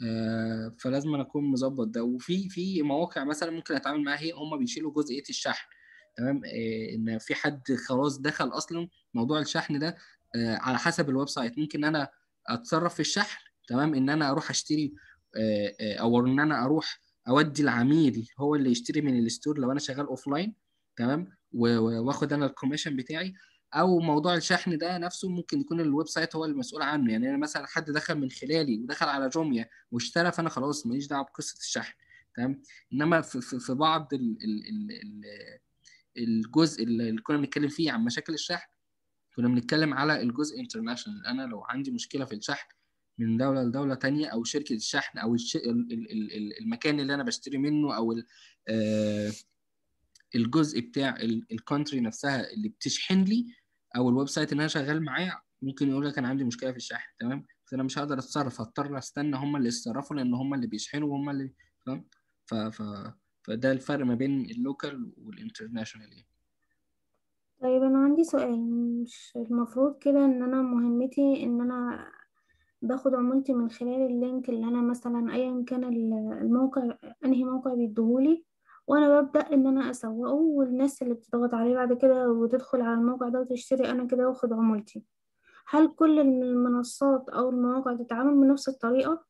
آه فلازم أنا اكون مظبط ده. وفي في مواقع مثلا ممكن اتعامل معاها هي هم بيشيلوا جزئيه الشحن، تمام. آه ان في حد خلاص دخل اصلا موضوع الشحن ده. آه على حسب الويب سايت ممكن انا اتصرف في الشحن، تمام، ان انا اروح اشتري آه آه او ان انا اروح اودي العميل هو اللي يشتري من الستور لو انا شغال اوف لاين، تمام، و- و- واخد انا الكوميشن بتاعي. او موضوع الشحن ده نفسه ممكن يكون الويب سايت هو المسؤول عنه. يعني انا مثلا حد دخل من خلالي ودخل على جوميا واشترى، فانا خلاص ماليش دعوه بقصه الشحن، تمام. انما في, في, في بعض ال ال ال ال الجزء اللي كنا بنتكلم فيه عن مشاكل الشحن، كنا بنتكلم على الجزء انترناشونال. انا لو عندي مشكله في الشحن من دوله لدوله تانية، او شركه الشحن او الش... ال- ال- ال- ال- المكان اللي انا بشتري منه، او ال... آه، الجزء بتاع الكونتري نفسها اللي بتشحن لي، او الويب سايت اللي انا شغال معاه، ممكن يقول لك انا عندي مشكله في الشحن، تمام. فانا مش هقدر اتصرف، هضطر استنى هم اللي يتصرفوا لان هم اللي بيشحنوا وهم اللي فاهم. ف... ف... فده الفرق ما بين اللوكال والانترناشونال يعني. طيب انا عندي سؤال، مش المفروض كده ان انا مهمتي ان انا باخد عمولتي من خلال اللينك اللي انا مثلا ايا كان ال- الموقع، انهي موقع بيديهولي، وانا ببدأ ان انا اسوقه، والناس اللي بتضغط عليه بعد كده وتدخل على الموقع ده وتشتري انا كده واخد عمولتي؟ هل كل المنصات او المواقع تتعامل بنفس الطريقة؟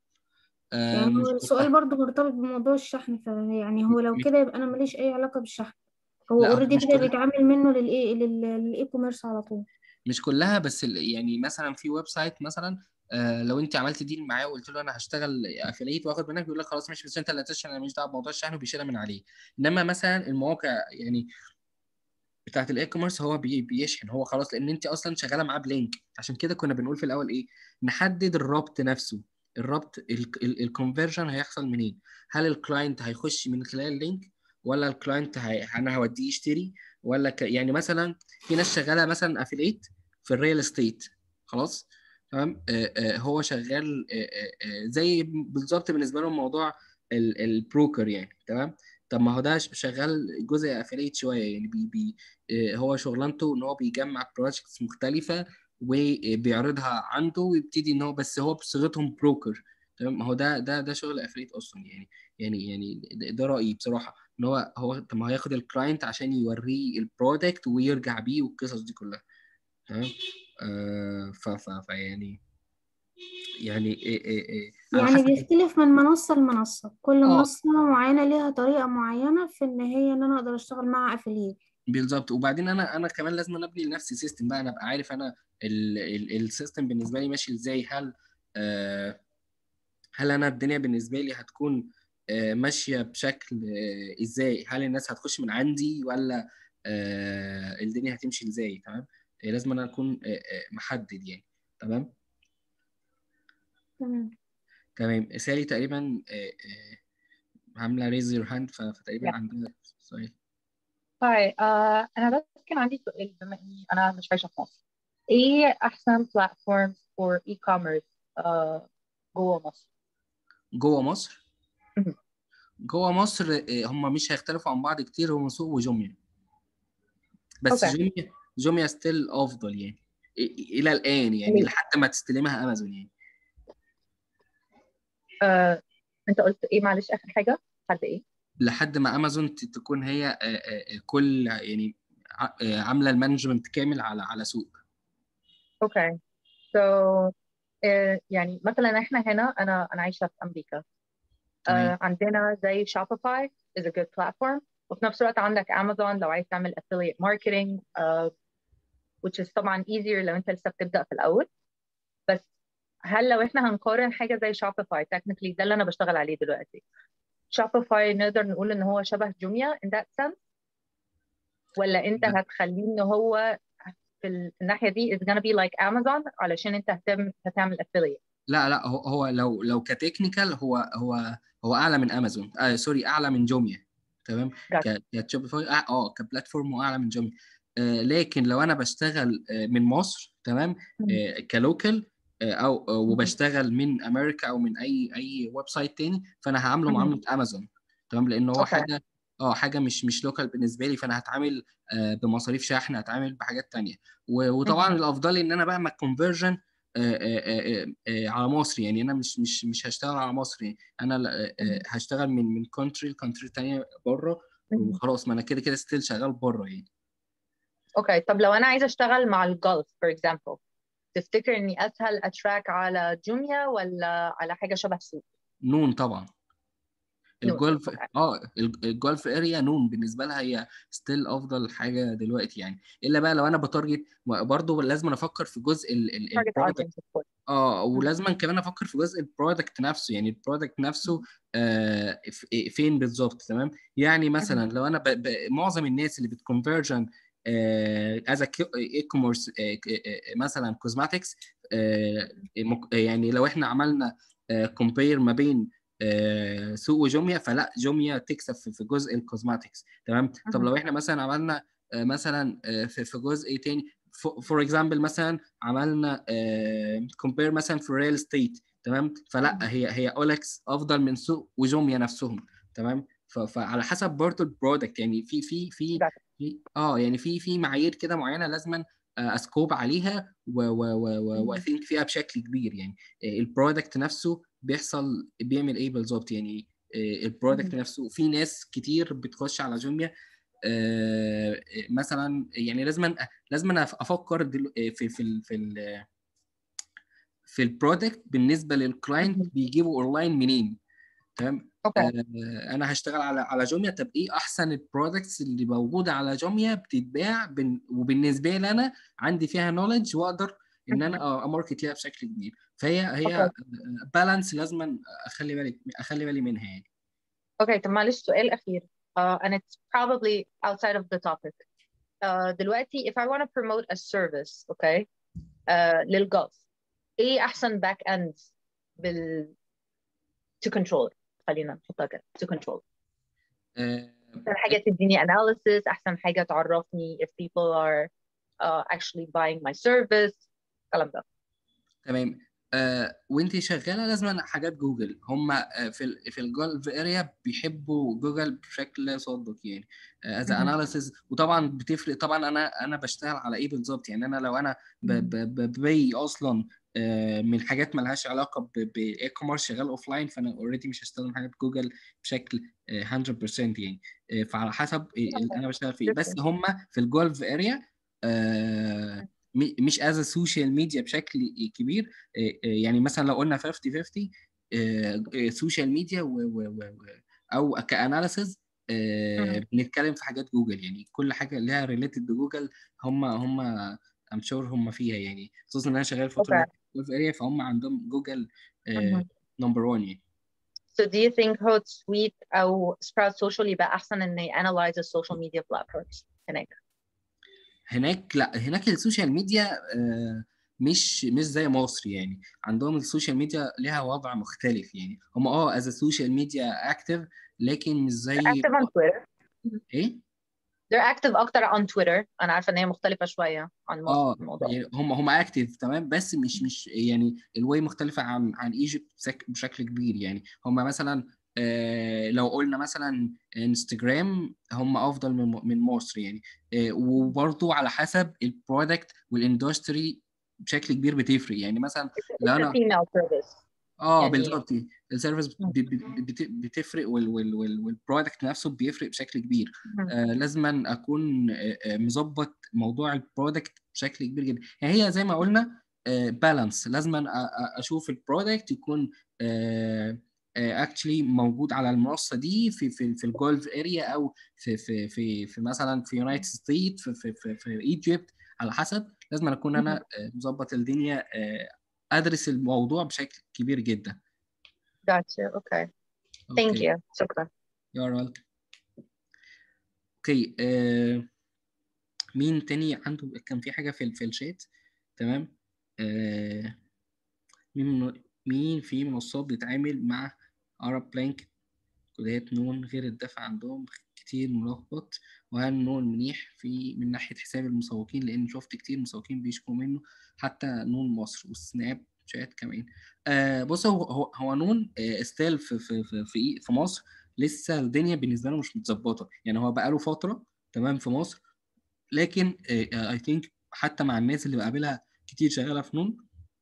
آه يعني هو مش السؤال برضو مرتبط بموضوع الشحن، فيعني هو لو مش كده يبقى انا ماليش اي علاقة بالشحن، هو لا، هو اوريدي مش كده كلها، بيتعامل منه للايه لل- للاي كوميرس على طول. مش كلها بس ال- يعني مثلا في ويب سايت مثلا، آه لو انت عملت ديل معاه وقلت له انا هشتغل افيليت واخد منك، بيقول لك خلاص ماشي، بس انت اللي هتشحن، انا ماليش دعوه بموضوع الشحن، وبيشيلها من عليه. انما مثلا المواقع يعني بتاعت الاي كوميرس هو بي بيشحن هو خلاص، لان انت اصلا شغاله معاه بلينك. عشان كده كنا بنقول في الاول ايه، نحدد الربط نفسه. الربط الكونفرجن هيحصل منين؟ هل الكلاينت هيخش من خلال اللينك، ولا الكلاينت هي... انا هوديه يشتري، ولا ك... يعني مثلا في ناس شغاله مثلا افيليت في الريال استيت، خلاص، تمام. آه آه هو شغال آه آه آه زي بالظبط بالنسبه لهم موضوع ال- البروكر يعني، تمام. طب ما هو ده شغال جزء افيليت شويه يعني، بي بي آه، هو شغلانته ان هو بيجمع بروجكتس مختلفه وبيعرضها عنده، ويبتدي ان هو بس هو بصيغتهم بروكر، تمام. هو ده ده ده شغل افليت اصلا يعني. يعني يعني ده, ده رايي بصراحه، ان هو هو طب ما هياخد الكلاينت عشان يوريه البرودكت ويرجع بيه والقصص دي كلها، تمام. آه ف ف ف يعني يعني إيه إيه إيه على يعني حسب. بيختلف من منصة لمنصة، كل اه منصة معينة ليها طريقة معينة في ان هي ان انا اقدر اشتغل مع افiliate. بالظبط. وبعدين انا انا كمان لازم أنا ابني لنفسي سيستم بقى، انا ابقى عارف انا السيستم بالنسبه لي ماشي ازاي. هل آه هل انا الدنيا بالنسبه لي هتكون آه، ماشيه بشكل آه، ازاي؟ هل الناس هتخش من عندي، ولا آه، الدنيا هتمشي ازاي، تمام. آه، لازم انا اكون آه، آه، محدد يعني، تمام. تمام. تمام. سالي تقريبا آه، آه، عامله ريز يور هاند، فتقريبا Yeah. عندها سؤال. طيب آه أنا بس كان عندي سؤال، بما إني أنا مش عايشة في مصر، إيه أحسن platforms for e-commerce آه جوه مصر؟ جوه مصر مهم. جوه مصر آه، هم مش هيختلفوا عن بعض كتير، هم سوق وجوميا. بس أوكي. جوميا جوميا ستيل افضل يعني، إ- الى الان يعني، ليه؟ لحد ما تستلمها امازون يعني. آه أنت قلت إيه؟ معلش آخر حاجة حد إيه؟ لحد ما امازون ت- تكون هي آه، آه، آه، كل يعني ع- آه، عامله المانجمنت كامل على على سوق. أوكي. so آه يعني مثلا إحنا هنا، أنا أنا عايشة في أمريكا، تمام. آه عندنا زي Shopify is a good platform، وفي نفس الوقت عندك أمازون لو عايز تعمل affiliate marketing uh, which is طبعا easier لو أنت لسه بتبدأ في الأول. بس هل لو احنا هنقارن حاجه زي شوبيفاي technically ده اللي انا بشتغل عليه دلوقتي، شوبيفاي نقدر نقول ان هو شبه جوميا in that sense، ولا انت لا هتخليه ان هو في ال- في الناحيه دي is gonna be like Amazon علشان انت هتعمل هتعمل affiliate؟ لا لا هو هو لو لو كتكنيكال هو هو هو اعلى من امازون، آه سوري اعلى من جوميا. تمام. Gotcha. ك كشوبيفاي اه آه، كبلاتفورم هو اعلى من جوميا. آه لكن لو انا بشتغل آه من مصر، تمام، مم. آه كلوكال، آه او آه مم. وبشتغل من امريكا او من اي اي ويب سايت تاني، فانا هعامله مم. معامله امازون. تمام، لان هو اوكي. حاجه اه حاجه مش مش لوكال بالنسبه لي، فانا هتعامل آه بمصاريف شحن، هتعامل بحاجات تانيه. و- وطبعا مم. الافضل ان انا بعمل كونفرجن على مصر. يعني انا مش مش مش هشتغل على مصر، يعني انا لا- مم. هشتغل من من كونتري لكونتري تانية بره، مم. وخلاص ما انا كده كده ستيل شغال بره يعني. اوكي، طب لو انا عايزه اشتغل مع الجولف فور اكزامبل، تفتكر اني اسهل اتراك على جوميا ولا على حاجه شبه سوق؟ نون طبعا. نون. الجولف اوكي. اه الج- الجولف اريا نون بالنسبه لها هي ستيل افضل حاجه دلوقتي يعني. الا بقى لو انا بتارجت، برضه لازم أنا افكر في جزء target البرودكت. audience of course. اه مم. ولازم كمان افكر في جزء البرودكت نفسه، يعني البرودكت نفسه آه ف- فين بالظبط. تمام. يعني مم. مثلا لو انا ب... ب... معظم الناس اللي بتكونفرجن از اي كوميرس مثلا كوزماتكس، يعني لو احنا عملنا كومبير ما بين آه، سوق وجوميا، فلا جوميا تكسب في في جزء الكوزماتكس. تمام. طب مم. لو احنا مثلا عملنا آه، مثلا آه، في في جزء تاني، فور اكزامبل مثلا عملنا كومبير مثلا في الريال استيت، تمام، فلا مم. هي هي اولكس افضل من سوق وجوميا نفسهم. تمام. ف- فعلى حسب برضه البرودكت، يعني في في في Gotcha. في اه يعني في في معايير كده معينه لازما آه، اسكوب عليها مم. واثينك فيها بشكل كبير يعني. آه، البرودكت نفسه بيحصل بيعمل ايه بالظبط يعني. آه، البرودكت مم. نفسه في ناس كتير بتخش على جوميا آه، مثلا، يعني لازم لازم أنا افكر دل... في في ال... في ال... في البرودكت بالنسبه للكلاينت مم. بيجيبوا اونلاين منين. تمام. اوكي. آه، انا هشتغل على على جوميا، طب ايه احسن البرودكتس اللي موجوده على جوميا بتتباع بن... وبالنسبه لي انا عندي فيها نوليدج واقدر ان مم. انا اماركت ليها بشكل كبير. فهي اوكي. هي بالانس لازم اخلي بالي اخلي بالي منها يعني. اوكي، طب معلش سؤال اخير. uh, and it's probably outside of the topic. uh, دلوقتي if I want to promote a service okay uh, للجولف، ايه احسن باك اند بال to control it؟ خلينا نحطها كده to control it. آه، احسن حاجه تديني analysis، احسن حاجه تعرفني if people are uh, actually buying my service، الكلام ده. تمام. آه وانت شغاله لازم حاجات جوجل، هم آه في ال في الجولف اريا بيحبوا جوجل بشكل صادق يعني از مهم. اناليسز. وطبعا بتفرق طبعا انا انا بشتغل على ايه بالظبط. يعني انا لو انا ب- مهم. ب- ب- ببي اصلا آه من حاجات ما لهاش علاقه بالاي كوميرس، شغال اوف لاين، فانا اوريدي مش هستخدم حاجات جوجل بشكل آه مية بالمية يعني. آه فعلى حسب اللي انا بشتغل فيه. بس Interesting. هم في الجولف اريا آه م- مش از سوشيال ميديا بشكل كبير. آه، آه، يعني مثلا لو قلنا خمسين خمسين سوشيال ميديا او كاناليسز، مهم. بنتكلم في حاجات جوجل. يعني كل حاجه ليها ريليتد بجوجل هم هم ام شور هم فيها يعني، خصوصا ان انا شغال الفتره Okay. دي في اريا، فهم عندهم جوجل مهم. نمبر واحد يعني. So do you think Hootsuite أو Sprout Social يبقى أحسن إن ي analyze the social media platforms هناك؟ هناك لا، هناك السوشيال ميديا آه، مش مش زي مصر يعني. عندهم السوشيال ميديا ليها وضع مختلف يعني. هم اه از سوشيال ميديا اكتف، لكن مش They're زي active on Twitter. مهم. ايه. They're active أكتر on Twitter. أنا عارفة إن هي مختلفة شوية عن مصر اه في الموضوع. يعني هم هم اكتف تمام، بس مش مش يعني الواي مختلفه عن عن ايجيبت بشكل كبير يعني. هم مثلا آه لو قلنا مثلا انستجرام هم افضل من من مصر يعني. آه وبرضه على حسب البرودكت والاندستري بشكل كبير بتفرق يعني. مثلا لو It's a انا female service. اه يعني بالظبط السيرفيس مم. بتفرق وال وال وال والبرودكت نفسه بيفرق بشكل كبير. مهم. آه لازم اكون آه آه، مظبط موضوع البرودكت بشكل كبير جدا. يعني هي زي ما قلنا بالانس، لازم أ- أ- اشوف البرودكت يكون اكشلي موجود على المنصه دي في في في الجولف اريا، او في في في في مثلا في يونايتد ستيت، في في في, في ايجيبت. على حسب لازم اكون انا مهم. آه، مظبط الدنيا آه، ادرس الموضوع بشكل كبير جدا. Gotcha. Okay. Thank اوكي you. شكرا. يا راجل. اوكي آه مين تاني عنده؟ كان في حاجه في في الشات. تمام. آه مين مين في منصات بتتعامل مع عرب بلانك كليات نون غير الدفع عندهم كتير ملخبط، وهل نون منيح في من ناحية حساب المسوقين؟ لأن شفت كتير مسوقين بيشكوا منه، حتى نون مصر والسناب شات كمان. آه بص هو هو, هو نون آه ستيل في في في في, في مصر لسه الدنيا بالنسبة له مش متظبطة، يعني هو بقاله فترة تمام في مصر، لكن اي ثينك حتى مع الناس اللي بقابلها كتير شغالة في نون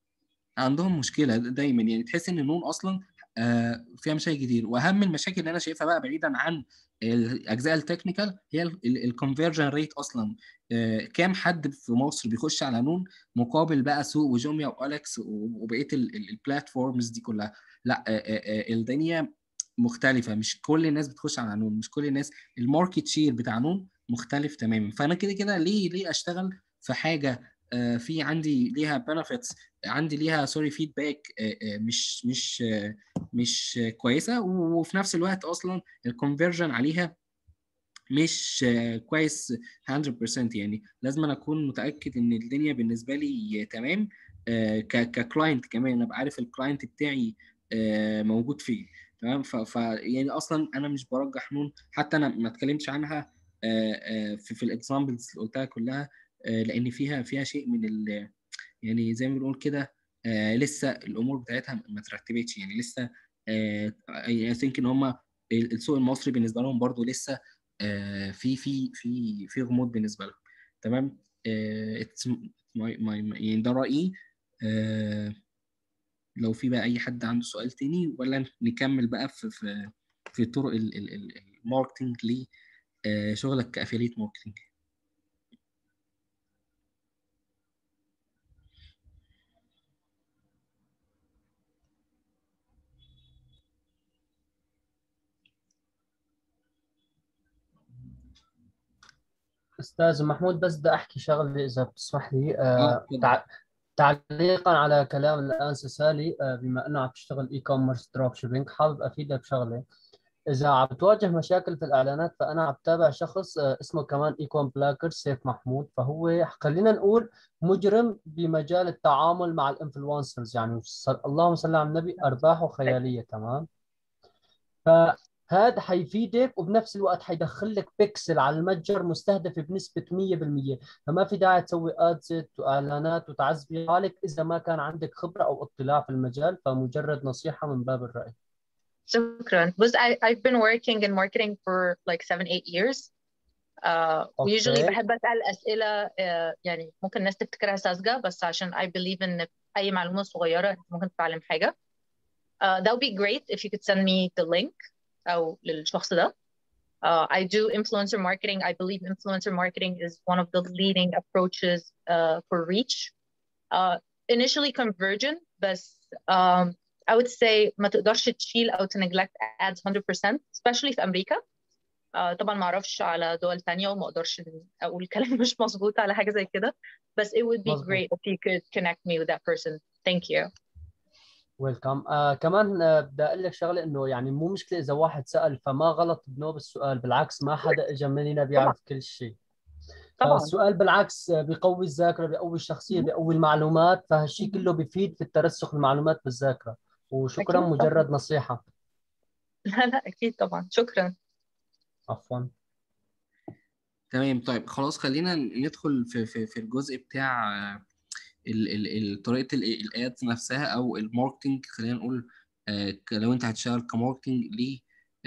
عندهم مشكله دايما، يعني تحس ان نون اصلا آه، فيها مشاكل كتير. واهم المشاكل اللي انا شايفها بقى بعيدا عن الاجزاء التكنيكال هي الكونفرجن ريت اصلا. آه، كام حد في مصر بيخش على نون مقابل بقى سوق وجوميا واليكس وبقيه البلاتفورمز دي كلها؟ لا آه، آه، الدنيا مختلفه، مش كل الناس بتخش على نون، مش كل الناس الماركت شير بتاع نون مختلف تماما. فانا كده كده ليه ليه اشتغل في حاجه آه، في عندي ليها بنفيتس، عندي ليها سوري فيدباك مش مش آه، مش آه، كويسه، وفي نفس الوقت اصلا الكونفرجن عليها مش آه، كويس مية بالمية. يعني لازم أنا اكون متاكد ان الدنيا بالنسبه لي تمام ككلاينت، كمان ابقى عارف الكلاينت بتاعي آه، موجود فين. تمام. ف ف- يعني اصلا انا مش برجح نون، حتى انا ما اتكلمتش عنها آه، آه، في في الاكزامبلز اللي قلتها كلها، آه، لان فيها فيها شيء من ال يعني زي ما بنقول كده آه لسه الامور بتاعتها ما ترتبتش، يعني لسه آه اي ثينك ان هم السوق المصري بالنسبه لهم برضو لسه آه في في في في غموض بالنسبه لهم. تمام. آه it's my, my, يعني ده رايي. آه لو في بقى اي حد عنده سؤال تاني، ولا نكمل بقى في في في طرق ال- ال- ال- الماركتينج لشغلك كافيليت ماركتينج. أستاذ محمود، بس بدي أحكي شغلة إذا بتسمح لي. اه آه، اتفضل. تع... تعليقا على كلام الأنسة سالي، آه، بما أنه عم تشتغل إي كوميرس دروب شيبينج، حابب أفيدك بشغلة. إذا عم بتواجه مشاكل في الإعلانات، فأنا عم بتابع شخص آه، اسمه كمان إيكون بلاكر سيف محمود، فهو خلينا نقول مجرم بمجال التعامل مع الانفلونسرز، يعني صل... اللهم صل على النبي، أرباحه خيالية. تمام. فهذا حيفيدك، وبنفس الوقت حيدخل لك بيكسل على المتجر مستهدف بنسبة مية بالمية. فما في داعي تسوي ادزت واعلانات وتعذبي حالك اذا ما كان عندك خبرة او اطلاع في المجال. فمجرد نصيحة من باب الرأي. شكرا. بص I, I've been working in marketing for like seven eight years. Uh, usually اوكي. بحب أسأل أسئلة uh, يعني ممكن الناس تفتكرها ساذجة، بس عشان I believe إن أي معلومة صغيرة أنت ممكن تتعلم حاجة. Uh, that would be great if you could send me the link أو للشخص ده. Uh, I do influencer marketing. I believe influencer marketing is one of the leading approaches uh, for reach. Uh, initially convergent, but um, I would say ما تقدرش تشيل أو neglect ads one hundred percent, especially في أمريكا. Uh, طبعا ما أعرفش على دول تانية، وما أقدرش أقول كلام مش مظبوط على حاجة زي كده. بس it would be مظبوط. great if you could connect me with that person. Thank you. ويلكم. آه كمان آه بدي اقول لك شغله، انه يعني مو مشكله اذا واحد سال، فما غلط بنوب السؤال، بالعكس ما حدا اجى مننا بيعرف كل شيء. طبعا. فالسؤال بالعكس آه، بيقوي الذاكره، بيقوي الشخصيه، بيقوي المعلومات، فهالشيء كله بيفيد في الترسخ المعلومات بالذاكره. وشكرا، أكيد طبعا. مجرد نصيحه. لا لا أكيد طبعا. شكرا. عفوا. تمام. طيب خلاص خلينا ندخل في في في الجزء بتاع آه، ال ال ال طريقة الادز نفسها او الماركتنج. خلينا نقول آه، ك- لو انت هتشتغل كماركتنج ل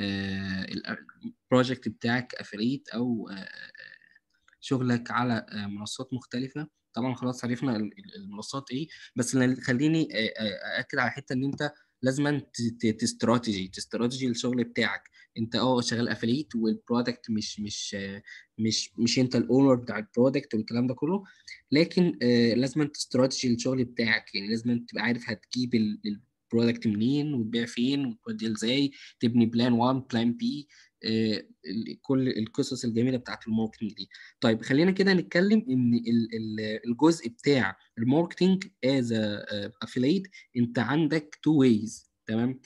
البروجكت بتاعك افريت او آه، شغلك على آه، منصات مختلفة. طبعا خلاص عرفنا ال- ال- المنصات ايه، بس ل- خليني آه، آه، اكد على حتة ان انت لازم تستراتيجي تستراتيجي الشغل بتاعك. انت اه شغال افليت والبرودكت مش مش آه، مش مش انت الاونر بتاع البرودكت والكلام ده كله، لكن آه لازم تستراتيجي الشغل بتاعك. يعني لازم تبقى عارف هتجيب ال- البرودكت منين وتبيع فين وتوديه ازاي، تبني بلان واحد بلان بي آه، كل القصص الجميله بتاعت الماركتنج دي. طيب خلينا كده نتكلم ان ال- ال- الجزء بتاع الماركتنج از افيليت، انت عندك تو ويز. تمام.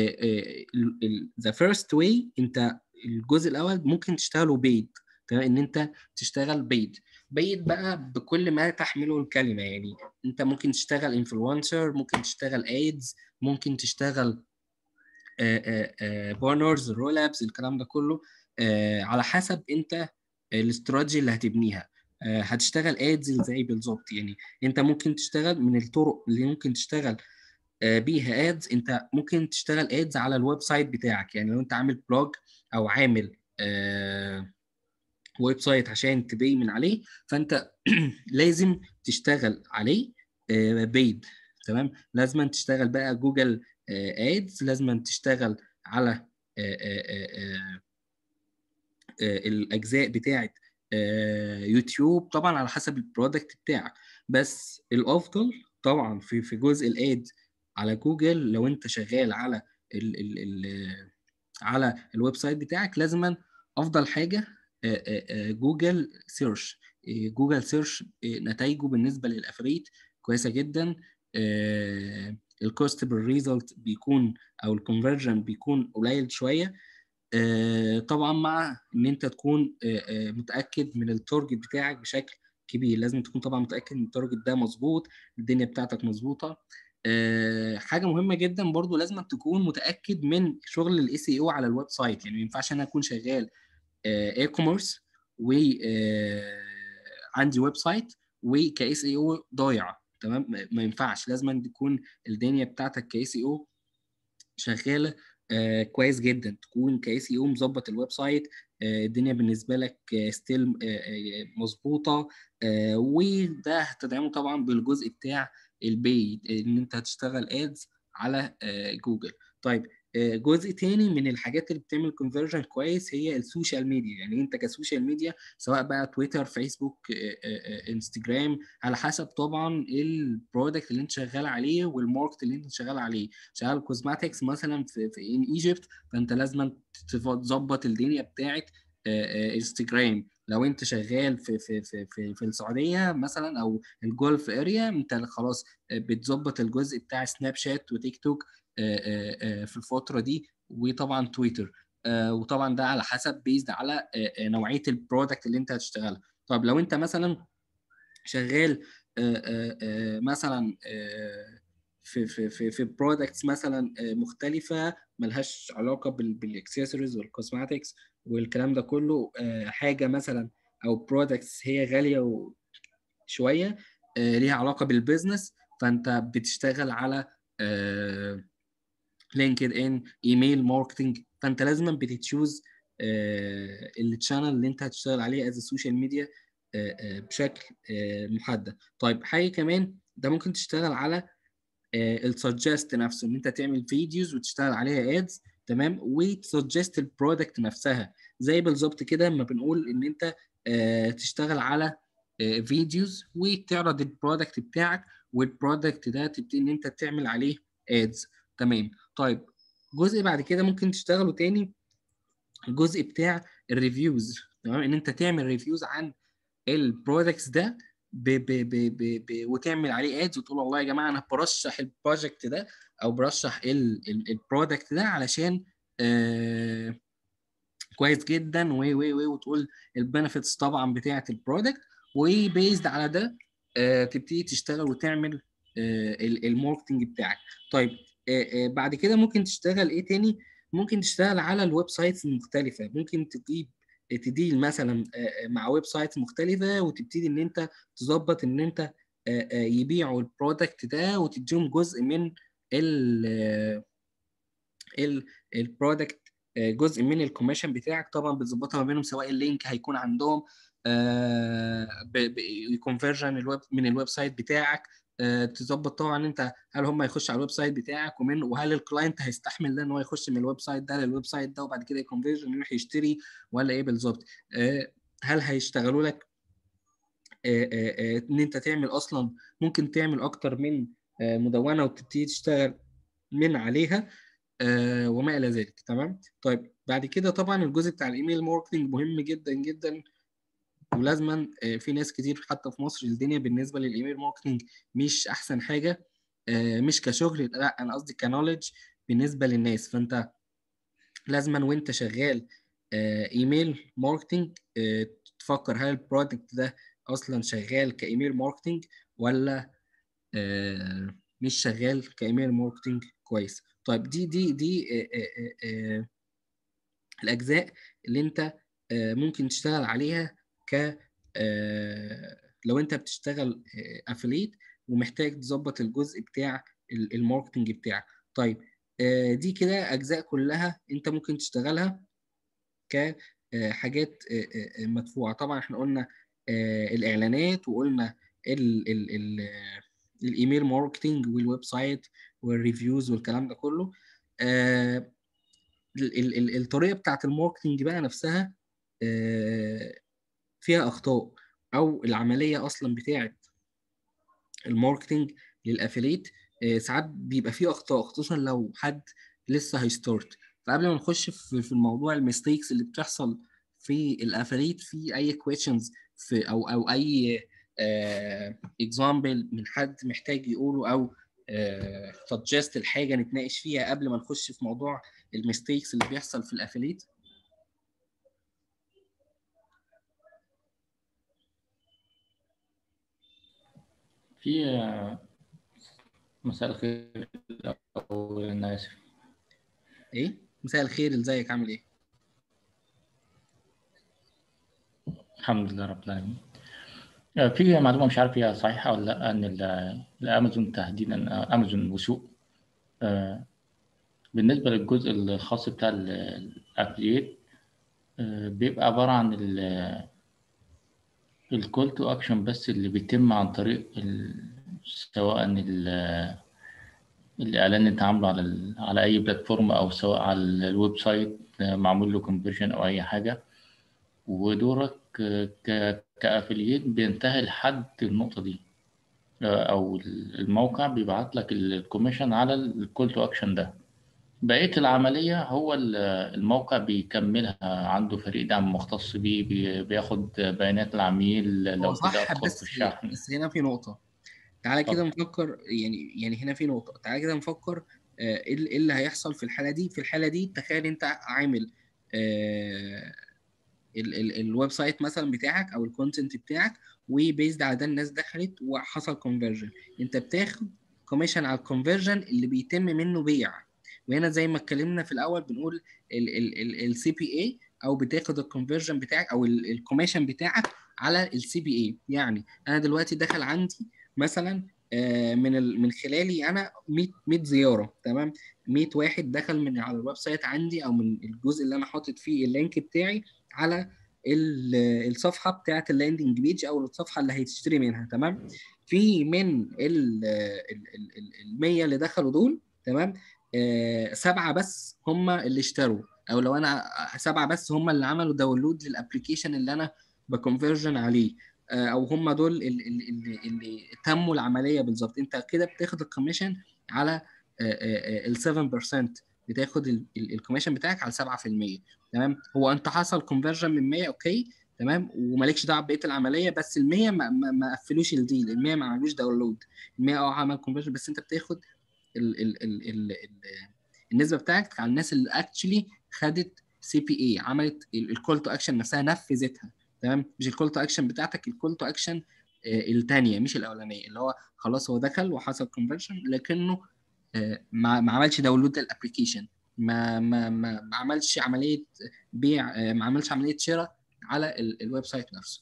ذا فيرست واي، انت الجزء الاول ممكن تشتغله بيد. تمام، ان انت تشتغل بيد. بيد بقى بكل ما تحمله الكلمه، يعني انت ممكن تشتغل انفلونسر، ممكن تشتغل ايدز، ممكن تشتغل بانرز، رول ابس، الكلام ده كله آه، على حسب انت الاستراتيجي اللي هتبنيها. آه، هتشتغل ادز ازاي بالظبط؟ يعني انت ممكن تشتغل من الطرق اللي ممكن تشتغل آه، بيها ادز. انت ممكن تشتغل ادز على الويب سايت بتاعك، يعني لو انت عامل بلوج او عامل آه، ويب سايت عشان تبي من عليه، فانت لازم تشتغل عليه بيد. تمام، لازم تشتغل بقى جوجل ادز، لازم تشتغل على آه، آه، آه، آه، الاجزاء بتاعه آه، يوتيوب، طبعا على حسب البرودكت بتاعك. بس الافضل طبعا في في جزء الاد على جوجل، لو انت شغال على ال ال ال على الويب سايت بتاعك، لازما افضل حاجه آه، آه، آه، جوجل سيرش. آه، جوجل سيرش آه، نتائجه بالنسبه للافريت كويسه جدا. الكوست بالريزلت بيكون او الكونفرجن بيكون قليل شويه. آه، طبعا مع ان انت تكون آه، آه، متاكد من التارجت بتاعك بشكل كبير. لازم تكون طبعا متاكد ان التارجت ده مظبوط، الدنيا بتاعتك مظبوطه. آه، حاجه مهمه جدا برضو، لازم تكون متاكد من شغل الاي سي او على الويب سايت. يعني ما ينفعش انا اكون شغال اي كوميرس وعندي ويب سايت وكاي سي او ضايع. تمام، ما ما ينفعش. لازم تكون الدنيا بتاعتك كاي سي او شغاله آه كويس جدا، تكون كاي سي او مظبط الويب سايت. آه الدنيا بالنسبه لك آه ستيل آه آه مظبوطه. آه وده هتدعمه طبعا بالجزء بتاع البيد، ان انت هتشتغل ادز على آه جوجل. طيب آه جزء تاني من الحاجات اللي بتعمل كونفرجن كويس هي السوشيال ميديا. يعني انت كسوشيال ميديا، سواء بقى تويتر، فيسبوك، آه آه انستجرام، على حسب طبعا البرودكت اللي انت شغال عليه والماركت اللي انت شغال عليه. شغال كوزماتكس مثلا في في ان ايجيبت، فانت لازم تظبط الدنيا بتاعت انستجرام. لو انت شغال في في في في, في السعوديه مثلا او الجولف اريا، انت خلاص بتظبط الجزء بتاع سناب شات وتيك توك في الفتره دي، وطبعا تويتر. وطبعا ده على حسب بيزد على نوعيه البرودكت اللي انت هتشتغلها. طب لو انت مثلا شغال مثلا في في في في برودكتس مثلا مختلفه ملهاش علاقه بالاكسسوارز والكوزماتكس والكلام ده كله، حاجه مثلا او برودكتس هي غاليه شويه ليها علاقه بالبيزنس، فانت بتشتغل على لينكد ان، ايميل ماركتنج. فانت لازم بتتشوز التشانل اللي انت هتشتغل عليه از السوشيال ميديا بشكل محدد. طيب حاجه كمان، ده ممكن تشتغل على السجست نفسه، ان انت تعمل فيديوز وتشتغل عليها ادز. تمام، وتسجست البرودكت نفسها، زي بالظبط كده لما بنقول ان انت تشتغل على فيديوز وتعرض البرودكت بتاعك، والبرودكت ده تبتدي ان انت تعمل عليه ادز. تمام. طيب جزء بعد كده ممكن تشتغله تاني، الجزء بتاع الريفيوز. تمام، ان انت تعمل ريفيوز عن البرودكتس ده ب ب ب ب ب وتعمل عليه ادز، وتقول والله يا جماعه انا برشح البروجكت ده او برشح البرودكت ده علشان آه كويس جدا، و و و وتقول البنفيتس طبعا بتاعه البرودكت، وبيزد على ده آه تبتدي تشتغل وتعمل آه الماركتنج بتاعك. طيب آه آه بعد كده ممكن تشتغل ايه تاني؟ ممكن تشتغل على الويب سايتس المختلفه. ممكن تجيب تديل مثلا مع ويب سايتس مختلفه، وتبتدي ان انت تظبط ان انت يبيعوا البرودكت ده، وتديهم جزء من ال البرودكت، جزء من الكوميشن بتاعك. طبعا بتظبطها ما بينهم، سواء اللينك هيكون عندهم كونفرجن الويب من الويب سايت بتاعك. أه تظبط طبعا انت هل هم هيخش على الويب سايت بتاعك، ومن وهل الكلاينت هيستحمل ده ان هو يخش من الويب سايت ده للويب سايت ده وبعد كده يكونفرجن يروح يشتري، ولا ايه بالظبط. أه هل هيشتغلوا لك أه أه ان انت تعمل اصلا، ممكن تعمل اكتر من أه مدونه وتبتدي تشتغل من عليها أه وما الى ذلك. تمام. طيب بعد كده طبعا الجزء بتاع الايميل ماركتنج مهم جدا جدا، ولازما آه، في ناس كتير حتى في مصر الدنيا بالنسبه للايميل ماركتنج مش احسن حاجه، آه، مش كشغل، لا انا قصدي كنولج بالنسبه للناس. فانت لازما وانت شغال آه، ايميل ماركتنج آه، تفكر هل البرودكت ده اصلا شغال كايميل ماركتنج ولا آه، مش شغال كايميل ماركتنج كويس. طيب دي دي دي آه، آه، آه، الاجزاء اللي انت آه، ممكن تشتغل عليها ك آه، لو انت بتشتغل افليت ومحتاج تظبط الجزء بتاع ال- الماركتنج بتاعك. طيب آه، دي كده اجزاء كلها انت ممكن تشتغلها كحاجات مدفوعة. طبعا احنا قلنا آه، الإعلانات، وقلنا ال ال ال آه، الإيميل ماركتينج والويب سايت والريفيوز والكلام ده كله. آه، ال- ال- ال- الطريقة بتاعت الماركتينج بقى نفسها آه، فيها أخطاء، أو العملية أصلا بتاعت الماركتينج للأفيليت آه، ساعات بيبقى فيه أخطاء، خصوصا لو حد لسه هيستارت. فقبل ما نخش في في الموضوع الميستيكس اللي بتحصل في الأفيليت، في أي كويشنز في أو أو أي اكزامبل من حد محتاج يقوله، أو سجست الحاجة نتناقش فيها قبل ما نخش في موضوع الميستيكس اللي بيحصل في الأفيليت؟ في آه، مساء الخير الأول، أنا آسف. إيه؟ مساء الخير، إزيك عامل إيه؟ الحمد لله رب العالمين. آه، في معلومة مش عارف هي صحيحة ولا لأ، إن ال- الأمازون تحديدا، آه، أمازون وسوق، آه، بالنسبة للجزء الخاص بتاع الأفليت بيبقى عبارة عن الكول تو أكشن بس اللي بيتم عن طريق ال- سواء ال- الإعلان اللي أنت عامله على ال- على أي بلاتفورم، أو سواء على الويب سايت آه، معمول له كونفرجن أو أي حاجة. ودورك ك- كأفلييت بينتهي لحد النقطة دي، أو الموقع بيبعت لك الكوميشن على الكول تو أكشن ده. بقية العملية هو ال- الموقع بيكملها، عنده فريق دعم مختص بيه، بي- بياخد بيانات العميل هو لو في صح، تأخر في بس الشحن. بس هنا في نقطة. تعالى كده اتفضل. نفكر، يعني يعني هنا في نقطة، تعالى كده نفكر آه، ايه اللي إيه اللي هيحصل في الحالة دي. في الحالة دي تخيل انت عامل آه، ال ال الويب سايت مثلا بتاعك او الكونتنت بتاعك، وبيزد على ده الناس دخلت وحصل كونفرجن. انت بتاخد كوميشن على الكونفرجن اللي بيتم منه بيع. وهنا زي ما اتكلمنا في الاول بنقول السي بي اي، او بتاخد الكونفرجن بتاعك او الكوميشن بتاعك على السي بي اي. يعني انا دلوقتي دخل عندي مثلا آه، من ال- من خلالي انا مية مية زياره، تمام؟ مية واحد دخل من على الويب سايت عندي، او من الجزء اللي انا حاطط فيه اللينك بتاعي على ال- الصفحه بتاعت اللاندنج بيج، او الصفحه اللي هيتشتري منها، تمام؟ في من ال ال مية اللي دخلوا دول، تمام، آه، سبعه بس هم اللي اشتروا، او لو انا سبعه بس هم اللي عملوا داونلود للابلكيشن اللي انا بكونفرجن عليه، آه، او هم دول اللي, اللي, اللي تموا العمليه بالظبط. انت كده بتاخد الكوميشن على ال سبعة بالمية، بتاخد الكوميشن بتاعك على سبعة في المية. تمام؟ هو انت حصل كونفرجن من مية، اوكي تمام، ومالكش دعوه ببقيه العمليه، بس ال مية ما, ما, ما قفلوش الديل، ال مية ما عملوش داونلود، ال مية اه عمل كونفرجن، بس انت بتاخد ال ال ال ال ال النسبه بتاعتك على الناس اللي اكشلي خدت سي بي اي، عملت الكول تو اكشن نفسها، نفذتها. تمام؟ مش الكول تو اكشن بتاعتك، الكول تو اكشن الثانيه مش الاولانيه، اللي هو خلاص هو دخل وحصل كونفرجن لكنه آه، ما ما عملش داونلود للابلكيشن، ما ما ما ما عملش عمليه بيع، آه، ما عملش عمليه شراء على ال- الويب سايت نفسه.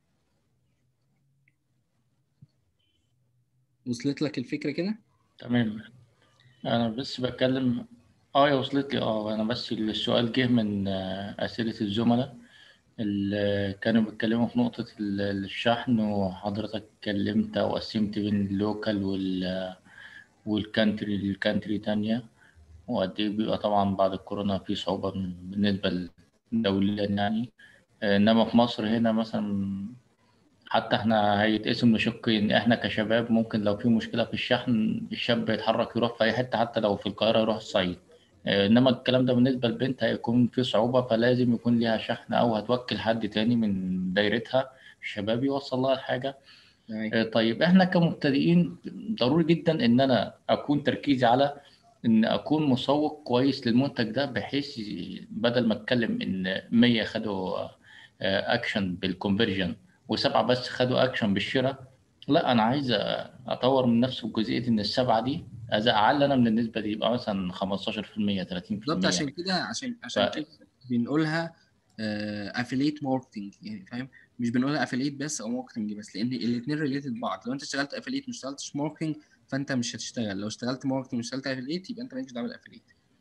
وصلت لك الفكره كده؟ تمام. أنا بس بتكلم، اه يا وصلت لي. اه أنا بس السؤال جه من آه، أسئلة الزملاء اللي كانوا بيتكلموا في نقطة ال- الشحن، وحضرتك اتكلمت أو قسمت بين اللوكال وال والكانتري الكانتري تانية، وقد إيه بيبقى طبعا بعد الكورونا في صعوبة بالنسبة دوليا يعني. إنما في مصر هنا مثلا، حتى إحنا هيتقسم لشقين. إحنا كشباب ممكن لو في مشكلة في الشحن، الشاب يتحرك يروح في أي حتة، حتى لو في القاهرة يروح الصعيد. آه، انما الكلام ده بالنسبه للبنت هيكون في صعوبه، فلازم يكون ليها شحن او هتوكل حد تاني من دايرتها الشباب يوصل لها الحاجه. تمام. آه، طيب احنا كمبتدئين ضروري جدا ان انا اكون تركيزي على ان اكون مسوق كويس للمنتج ده، بحيث ي- بدل ما اتكلم ان مية خدوا آه، اكشن بالكونفرجن وسبعة بس خدوا اكشن بالشراء، لا انا عايز اطور من نفسي في جزئيه ان السبعه دي اذا اعلى انا من النسبه دي يبقى مثلا خمستاشر في المية بالظبط، ثلاثين في المية. عشان كده عشان ف عشان كده بنقولها افيليت ماركتنج، يعني فاهم؟ مش بنقولها افيليت بس او ماركتنج بس، لان الاثنين ريليتد بعض. لو انت اشتغلت افيليت مش اشتغلتش ماركتنج فانت مش هتشتغل، لو اشتغلت ماركتنج مش اشتغلت افيليت يبقى انت مالكش دعوه بالافيليت.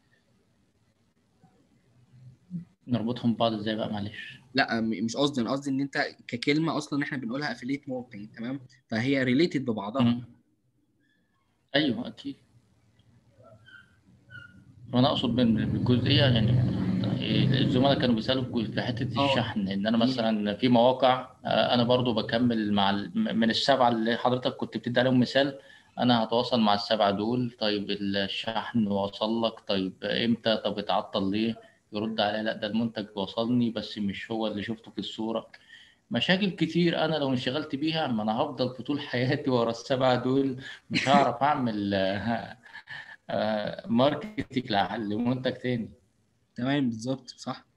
نربطهم ببعض ازاي بقى معلش؟ لا م- مش قصدي، انا قصدي ان انت ككلمه اصلا احنا بنقولها افيليت ماركتنج، تمام؟ فهي ريليتد ببعضها. مم. ايوه اكيد. وانا اقصد من بالجزئيه يعني الزملاء كانوا بيسالوا في جزء- في حته اه الشحن، ان انا دي مثلا في مواقع آه، انا برضو بكمل مع ال- من السبعه اللي حضرتك كنت بتدي عليهم مثال، انا هتواصل مع السبعه دول. طيب الشحن وصل لك؟ طيب امتى؟ طب اتعطل ليه؟ يرد عليا لا ده المنتج وصلني بس مش هو اللي شفته في الصوره. مشاكل كتير انا لو انشغلت بيها ما انا هفضل في طول حياتي ورا السبعه دول، مش هعرف اعمل آه، آه، ماركتينج لمنتج تاني. تمام بالظبط صح.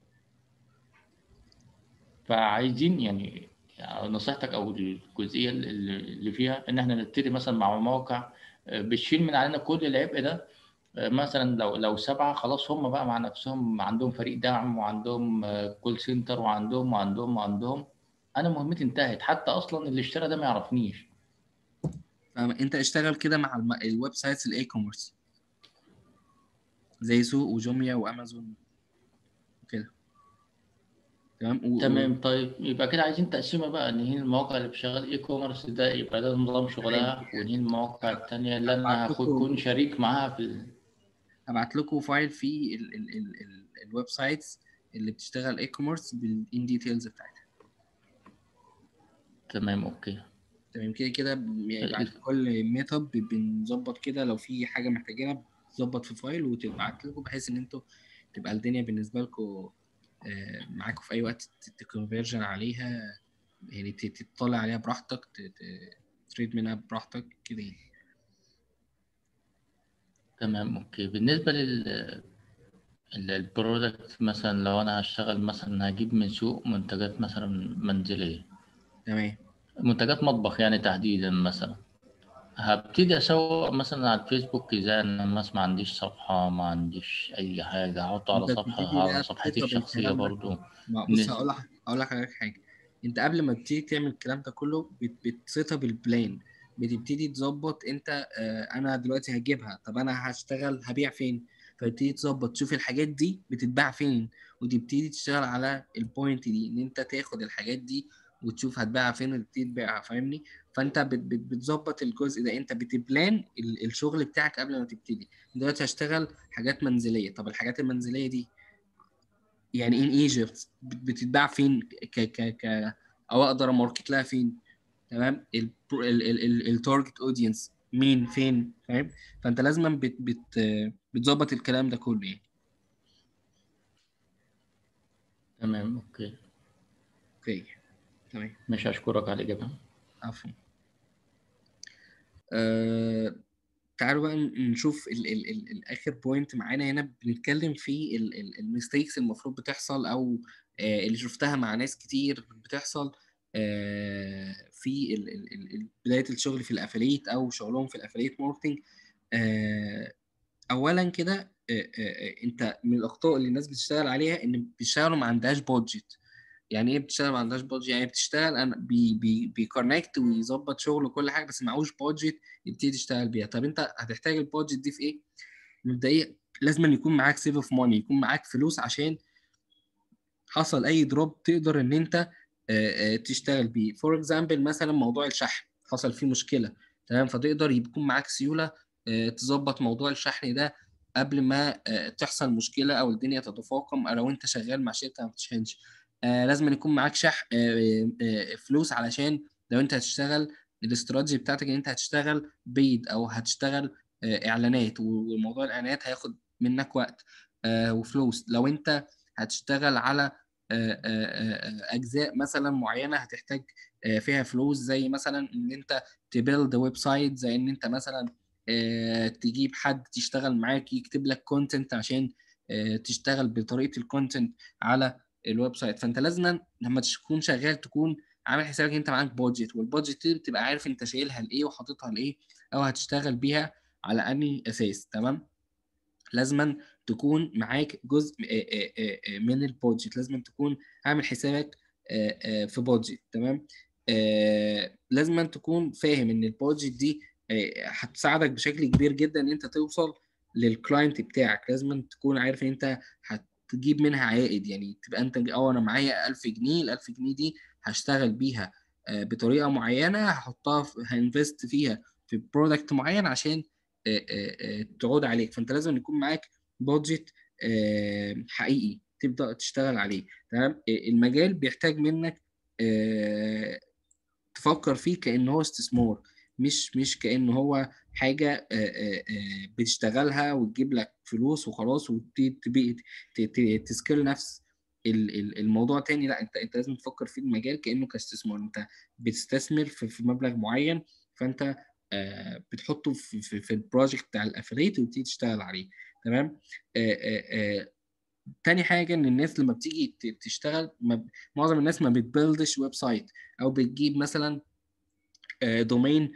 فعايزين يعني نصيحتك او الجزئيه اللي اللي فيها ان احنا نبتدي مثلا مع مواقع آه، بتشيل من علينا كل العبء ده. آه، مثلا لو لو سبعه خلاص هم بقى مع نفسهم عندهم فريق دعم وعندهم كول سنتر وعندهم وعندهم وعندهم، انا مهمتي انتهت، حتى اصلا اللي اشترى ده ما يعرفنيش. فانت اشتغل كده مع الم- الويب سايتس الاي كوميرس زي سوق وجوميا وامازون وكده، تمام. و... و... تمام. طيب يبقى كده عايزين تقسيمه بقى، ان هي المواقع اللي بتشغل اي كوميرس ده يبقى ده نظام تمام. شغلها، وان هي المواقع التانيه اللي انا هبعت لكم هكون شريك معاها في ال... هبعت لكم فايل فيه ال... ال... ال... ال... الويب سايتس اللي بتشتغل اي كوميرس بالان ديتيلز بتاعتها. تمام اوكي. تمام كده كده ب- يعني بعد كل ميت اب بنظبط كده، لو في حاجه محتاجينها بتظبط في فايل وتبعت لكم، بحيث ان انتوا تبقى الدنيا بالنسبه لكم آه، معاكم في اي وقت تكونفيرجن عليها، يعني ت- تطلع عليها براحتك، تريد منها براحتك كده يعني. تمام اوكي. بالنسبه لل البرودكت، مثلا لو انا هشتغل مثلا هجيب من سوق منتجات مثلا منزليه، تمام. منتجات مطبخ يعني تحديدا، مثلا هبتدي اسوق مثلا على الفيسبوك ازاي؟ انا الناس ما عنديش صفحه، ما عنديش اي حاجه احطه على انت صفحه بتبتدي على بقى صفحتي تسيت اب الشخصيه الكلام ده. برضو. ما بص، ن- هقول لك هقول لك على حاجه. انت قبل ما تبتدي تعمل الكلام ده كله بت- بتسيت اب البلان، بتبتدي تظبط انت آه انا دلوقتي هجيبها، طب انا هشتغل هبيع فين؟ فبتبتدي تظبط تشوف الحاجات دي بتتباع فين، وتبتدي تشتغل على البوينت دي ان انت تاخد الحاجات دي وتشوف هتباعها فين وتبتدي تبيعها، فاهمني؟ فانت بت- بت- بتظبط الجزء ده، انت بتبلان ال- الشغل بتاعك قبل ما تبتدي. دلوقتي هشتغل حاجات منزليه، طب الحاجات المنزليه دي يعني ان ايجيبت بتتباع فين؟ ك ك ك او اقدر اماركت لها فين؟ تمام. التارجت اودينس مين فين، فاهم؟ فانت لازما بت بت بتظبط الكلام ده كله يعني. تمام اوكي. اوكي تمام. مش هشكرك على الاجابه. عفوا. أه... تعالوا بقى نشوف ال ال ال الاخر بوينت معانا هنا، بنتكلم في الميستيكس المفروض بتحصل، او آه اللي شفتها مع ناس كتير بتحصل آه في ال ال ال ال- بداية الشغل في الافليت او شغلهم في الافليت ماركتنج. آه اولا كده آه آه آه، انت من الاخطاء اللي الناس بتشتغل عليها ان بيشتغلوا ما عندهاش بادجت. يعني ايه بتشتغل ما عندهاش بادجت؟ يعني بتشتغل انا بي بي بيكونكت ويظبط شغل وكل حاجه، بس معهوش بادجت يبتدي تشتغل بيها. طب انت هتحتاج البادجت دي في ايه؟ مبدئيا لازم أن يكون معاك سيف اوف ماني، يكون معاك فلوس عشان حصل اي دروب تقدر ان انت آه، آه، تشتغل بيه. فور اكزامبل مثلا موضوع الشحن حصل فيه مشكله، تمام؟ فتقدر يكون معاك سيوله آه، تظبط موضوع الشحن ده قبل ما آه، تحصل مشكله او الدنيا تتفاقم، او لو انت شغال مع شركه ما بتشحنش آه، لازم أن يكون معاك شح آه، آه، فلوس، علشان لو انت هتشتغل الاستراتيجي بتاعتك ان انت هتشتغل بيد او هتشتغل آه، اعلانات، وموضوع الاعلانات هياخد منك وقت آه وفلوس. لو انت هتشتغل على آه آه اجزاء مثلا معينه هتحتاج آه فيها فلوس، زي مثلا ان انت تبيلد ويب سايت، زي ان انت مثلا آه تجيب حد تشتغل معاك يكتب لك كونتنت عشان آه تشتغل بطريقه الكونتنت على الويب سايت. فانت لازم لما تكون شغال تكون عامل حسابك انت معاك بادجت، والبادجت دي بتبقى عارف انت شايلها لايه وحاططها لايه او هتشتغل بيها على انهي اساس. تمام. لازما تكون معاك جزء من البادجت، لازما تكون عامل حسابك في بادجت. تمام. لازما تكون فاهم ان البادجت دي هتساعدك بشكل كبير جدا ان انت توصل للكلاينت بتاعك. لازما تكون عارف ان انت هتجيب منها عائد، يعني تبقى انت اه انا معايا ألف جنيه، ال ألف جنيه دي هشتغل بيها بطريقه معينه، هحطها هانفست فيها في برودكت معين عشان تعود عليك. فانت لازم يكون معاك بادجت حقيقي تبدا تشتغل عليه. تمام. المجال بيحتاج منك تفكر فيه كأنه هو استثمار، مش مش كأنه هو حاجة بتشتغلها وتجيب لك فلوس وخلاص وتبقى تسكيل نفس الموضوع تاني. لا، انت انت لازم تفكر في المجال كأنه كاستثمار. انت بتستثمر في, في مبلغ معين، فانت بتحطه في في, في البروجكت بتاع الافليت وتبتدي تشتغل عليه. تمام. آآ آآ تاني حاجة إن الناس لما بتيجي تشتغل، معظم الناس ما بتبيلدش ويب سايت أو بتجيب مثلا دومين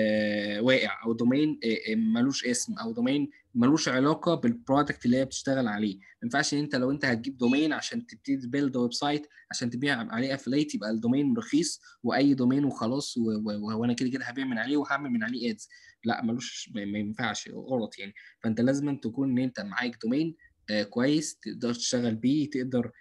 واقع أو دومين ملوش اسم أو دومين ملوش علاقة بالبرودكت اللي هي بتشتغل عليه. ما ينفعش إن أنت لو أنت هتجيب دومين عشان تبتدي تبيلد ويب سايت عشان تبيع عليه افليت يبقى الدومين رخيص وأي دومين وخلاص وأنا كده كده هبيع من عليه وهعمل من عليه ادز. لا، ملوش، ما ينفعش، غلط يعني. فأنت لازم تكون إن أنت معاك دومين آه كويس تقدر تشتغل بيه، تقدر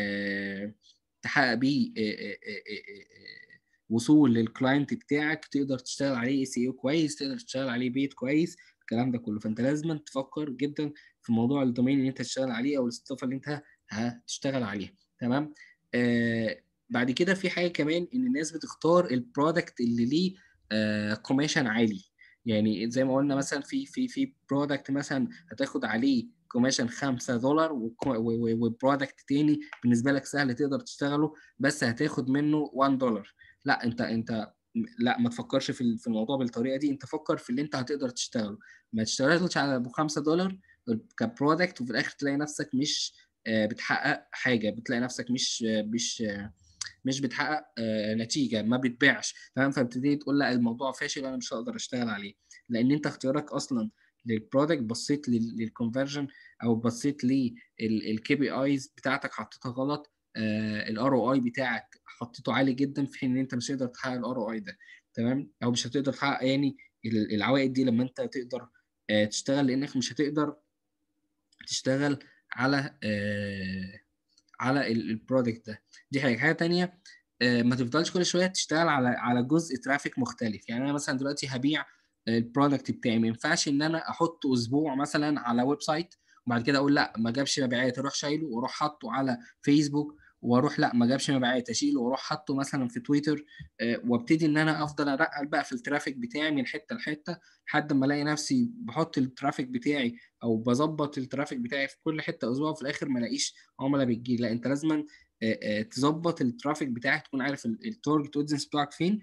آه تحقق بيه آه آه آه وصول للكلاينت بتاعك، تقدر تشتغل عليه اي سي او كويس، تقدر تشتغل عليه بيت كويس، الكلام ده كله. فانت لازم تفكر جدا في موضوع الدومين اللي انت تشتغل عليه او الاستضافه اللي انت هتشتغل عليها. تمام. آه بعد كده في حاجه كمان ان الناس بتختار البرودكت اللي ليه آه كوميشن عالي. يعني زي ما قلنا مثلا في في في برودكت مثلا هتاخد عليه كوميشن خمسة دولار، وبرودكت تاني بالنسبه لك سهل تقدر تشتغله بس هتاخد منه واحد دولار. لا، انت انت لا، ما تفكرش في في الموضوع بالطريقه دي. انت فكر في اللي انت هتقدر تشتغله، ما تشتغلش على ابو خمسة دولار كبرودكت وفي الاخر تلاقي نفسك مش بتحقق حاجه، بتلاقي نفسك مش مش مش بتحقق نتيجه، ما بتبيعش. تمام. فبتبتدي تقول لا الموضوع فاشل انا مش هقدر اشتغل عليه، لان انت اختيارك اصلا للبرودكت بصيت للكونفرجن او بصيت للكي بي ايز بتاعتك حطيتها غلط. الار او اي بتاعك حطيته عالي جدا في حين ان انت مش هتقدر تحقق الار او اي ده. تمام. او مش هتقدر تحقق يعني العوائد دي لما انت تقدر آه تشتغل، لانك مش هتقدر تشتغل على آه على البرودكت ده. دي حاجه حاجه تانية. آه ما تفضلش كل شويه تشتغل على على جزء ترافيك مختلف. يعني انا مثلا دلوقتي هبيع البرودكت بتاعي، ما ينفعش ان انا احط اسبوع مثلا على ويب سايت وبعد كده اقول لا ما جابش مبيعات اروح شايله واروح حاطه على فيسبوك، واروح لا ما جابش مبيعات اشيله واروح حاطه مثلا في تويتر، أه وابتدي ان انا افضل ارقل بقى في الترافيك بتاعي من حته لحته لحد ما الاقي نفسي بحط الترافيك بتاعي او بظبط الترافيك بتاعي في كل حته اسبوع وفي الاخر ما الاقيش عملاء بتجي. لا، انت لازما تظبط الترافيك بتاعك، تكون عارف التارجت اودينس بتاعك فين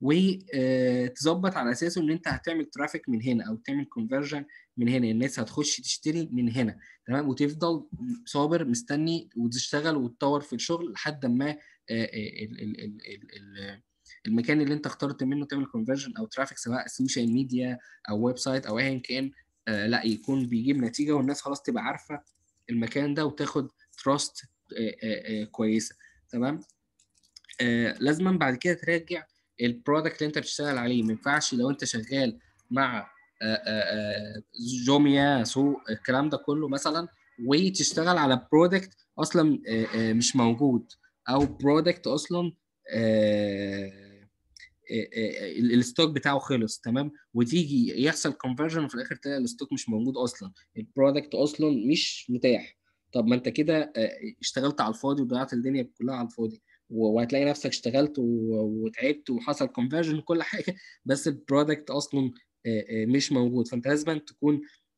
وتظبط على اساسه ان انت هتعمل ترافيك من هنا او تعمل كونفرجن من هنا، الناس هتخش تشتري من هنا. تمام. وتفضل صابر مستني وتشتغل وتطور في الشغل لحد ما المكان اللي انت اخترت منه تعمل كونفرجن او ترافيك سواء سوشيال ميديا او ويب سايت او ايا كان، لا يكون بيجيب نتيجه والناس خلاص تبقى عارفه المكان ده وتاخد تراست كويسه. تمام. لازما بعد كده تراجع البرودكت اللي انت بتشتغل عليه. ما ينفعش لو انت شغال مع جوميا سوق الكلام ده كله مثلا وتشتغل على برودكت اصلا مش موجود او برودكت اصلا الستوك بتاعه خلص. تمام. وتيجي يحصل كونفرجن وفي الاخر تلاقي الستوك مش موجود اصلا، البرودكت اصلا مش متاح. طب ما انت كده اشتغلت على الفاضي وضيعت الدنيا كلها على الفاضي، وهتلاقي نفسك اشتغلت وتعبت وحصل كونفرجن وكل حاجه بس البرودكت اصلا مش موجود. فانت لازم تكون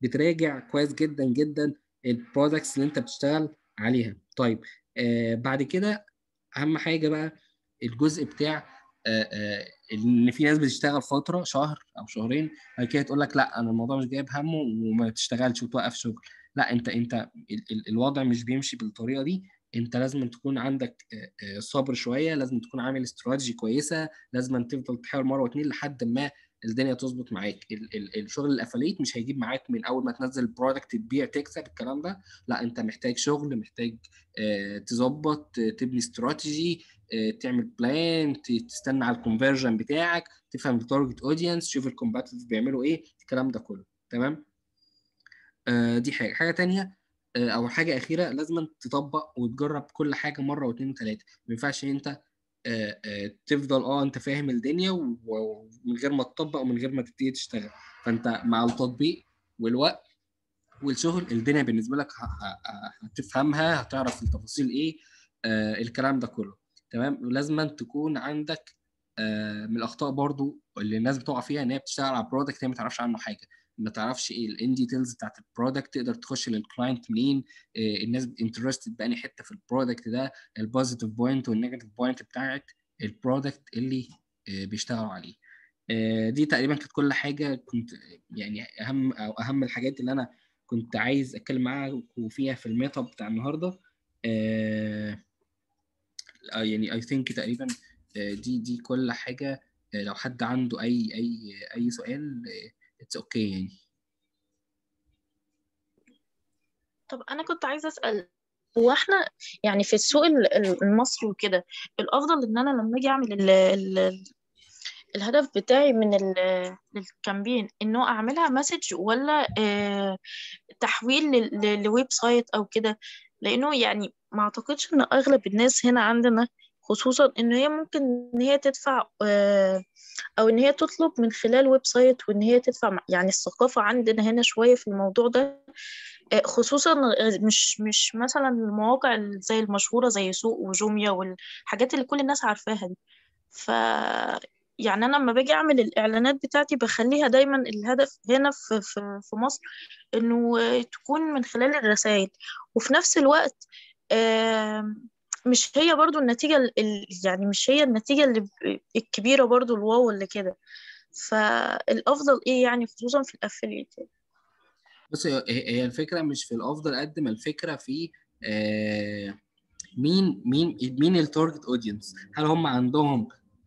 بتراجع كويس جدا جدا البرودكتس اللي انت بتشتغل عليها. طيب آه بعد كده اهم حاجه بقى الجزء بتاع آه آه ان في ناس بتشتغل فتره شهر او شهرين، بعد كده تقول لك لا انا الموضوع مش جايب همه وما تشتغلش وتوقف شغل. لا، انت انت ال- ال- الوضع مش بيمشي بالطريقه دي. انت لازم تكون عندك آه، آه، صبر شويه، لازم تكون عامل استراتيجي كويسه، لازم تفضل تحاول مره واتنين لحد ما الدنيا تظبط معاك. ال ال الشغل الافليت مش هيجيب معاك من اول ما تنزل برودكت تبيع تكسب الكلام ده. لا، انت محتاج شغل، محتاج آه تظبط، آه تبني استراتيجي، آه تعمل بلان، تستنى على الكونفرجن بتاعك، تفهم التارجت اودينس، تشوف الكومباتيتيف بيعملوا ايه، الكلام ده كله. تمام. آه دي حاجه حاجه تانية، آه او حاجه اخيره، لازم تطبق وتجرب كل حاجه مره واثنين وثلاثه. ما ينفعش انت آه آه تفضل اه انت فاهم الدنيا و- ومن غير ما تطبق ومن غير ما تبتدي تشتغل. فانت مع التطبيق والوقت والشغل الدنيا بالنسبه لك ه- ه- ه- هتفهمها، هتعرف التفاصيل ايه، آه الكلام ده كله. تمام. ولازم تكون عندك آه من الاخطاء برضو اللي الناس بتقع فيها، ان هي بتشتغل على برودكت هي ما تعرفش عنه حاجه، ما تعرفش ايه الان ديتيلز بتاعت البرودكت، تقدر تخش للكلاينت منين، آه الناس انترستد بأني حته في البرودكت ده، البوزيتيف بوينت والنيجاتيف بوينت بتاعت البرودكت اللي آه بيشتغلوا عليه. آه دي تقريبا كانت كل حاجه كنت يعني اهم او اهم الحاجات اللي انا كنت عايز اتكلم معاكم فيها في الميت اب بتاع النهارده. آه آه، يعني اي ثينك تقريبا آه، دي دي كل حاجه. آه، لو حد عنده اي اي اي سؤال اتس اوكي okay يعني. طب انا كنت عايزه اسال، هو احنا يعني في السوق ال- ال- المصري وكده، الافضل ان انا لما اجي اعمل ال ال الهدف بتاعي من ال- الكامبين انه اعملها مسج، ولا آه، تحويل ل- ل- لويب سايت او كده؟ لانه يعني ما اعتقدش ان اغلب الناس هنا عندنا، خصوصا ان هي ممكن ان هي تدفع آه، او ان هي تطلب من خلال ويب سايت، وان هي تدفع. يعني الثقافة عندنا هنا شوية في الموضوع ده، آه، خصوصا آه، مش مش مثلا المواقع ال- زي المشهورة زي سوق وجوميا والحاجات اللي كل الناس عارفاها دي. ف يعني انا لما باجي اعمل الاعلانات بتاعتي بخليها دايما الهدف هنا في في في مصر انه آه، تكون من خلال الرسائل. وفي نفس الوقت آم، مش هي برضو النتيجة ال- ال- يعني مش هي النتيجة اللي ب- الكبيرة برضو الواو اللي كده. فالأفضل إيه يعني، خصوصا في الأفليت؟ بص، هي هي الفكره مش في الافضل قد ما الفكره في آه مين مين مين التارجت اودينس. هل هم عندهم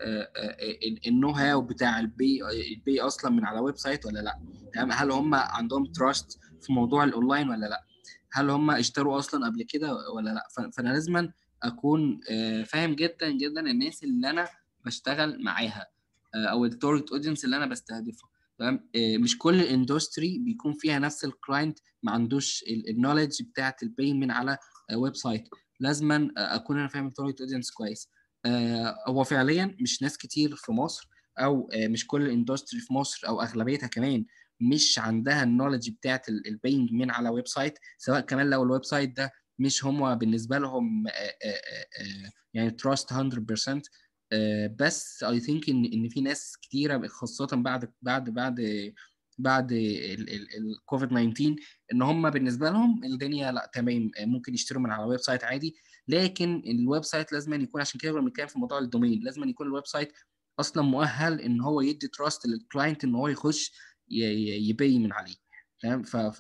النو هاو بتاع البي البي اصلا من على ويب سايت ولا لا؟ تمام. هل هم عندهم تراست في موضوع الاونلاين ولا لا؟ هل هم اشتروا اصلا قبل كده ولا لا؟ ف- فانا لازم اكون آه، فاهم جدا جدا الناس اللي انا بشتغل معاها، آه، او التارجت اودينس اللي انا بستهدفه. تمام. آه، مش كل اندستري بيكون فيها نفس الكلاينت ما عندوش النولج بتاعت البي من على ويب سايت. لازما اكون انا فاهم التارجت اودينس كويس. آه، هو فعليا مش ناس كتير في مصر، او آه، مش كل الاندستري في مصر او اغلبيتها كمان مش عندها النولج بتاعت البينج من على ويب سايت، سواء كمان لو الويب سايت ده مش هم بالنسبه لهم آه، آه، آه، يعني تراست مية بالمية. آه، بس اي ثينك ان ان في ناس كتيره خاصه بعد بعد بعد بعد الكوفيد تسعة عشر، ان هم بالنسبه لهم الدنيا لا تمام، آه، ممكن يشتروا من على ويب سايت عادي. لكن الويب سايت لازم أن يكون، عشان كده لما بنتكلم في موضوع الدومين لازم أن يكون الويب سايت اصلا مؤهل ان هو يدي تراست للكلاينت ان هو يخش ي- ي- يبي من عليه. تمام. ف ف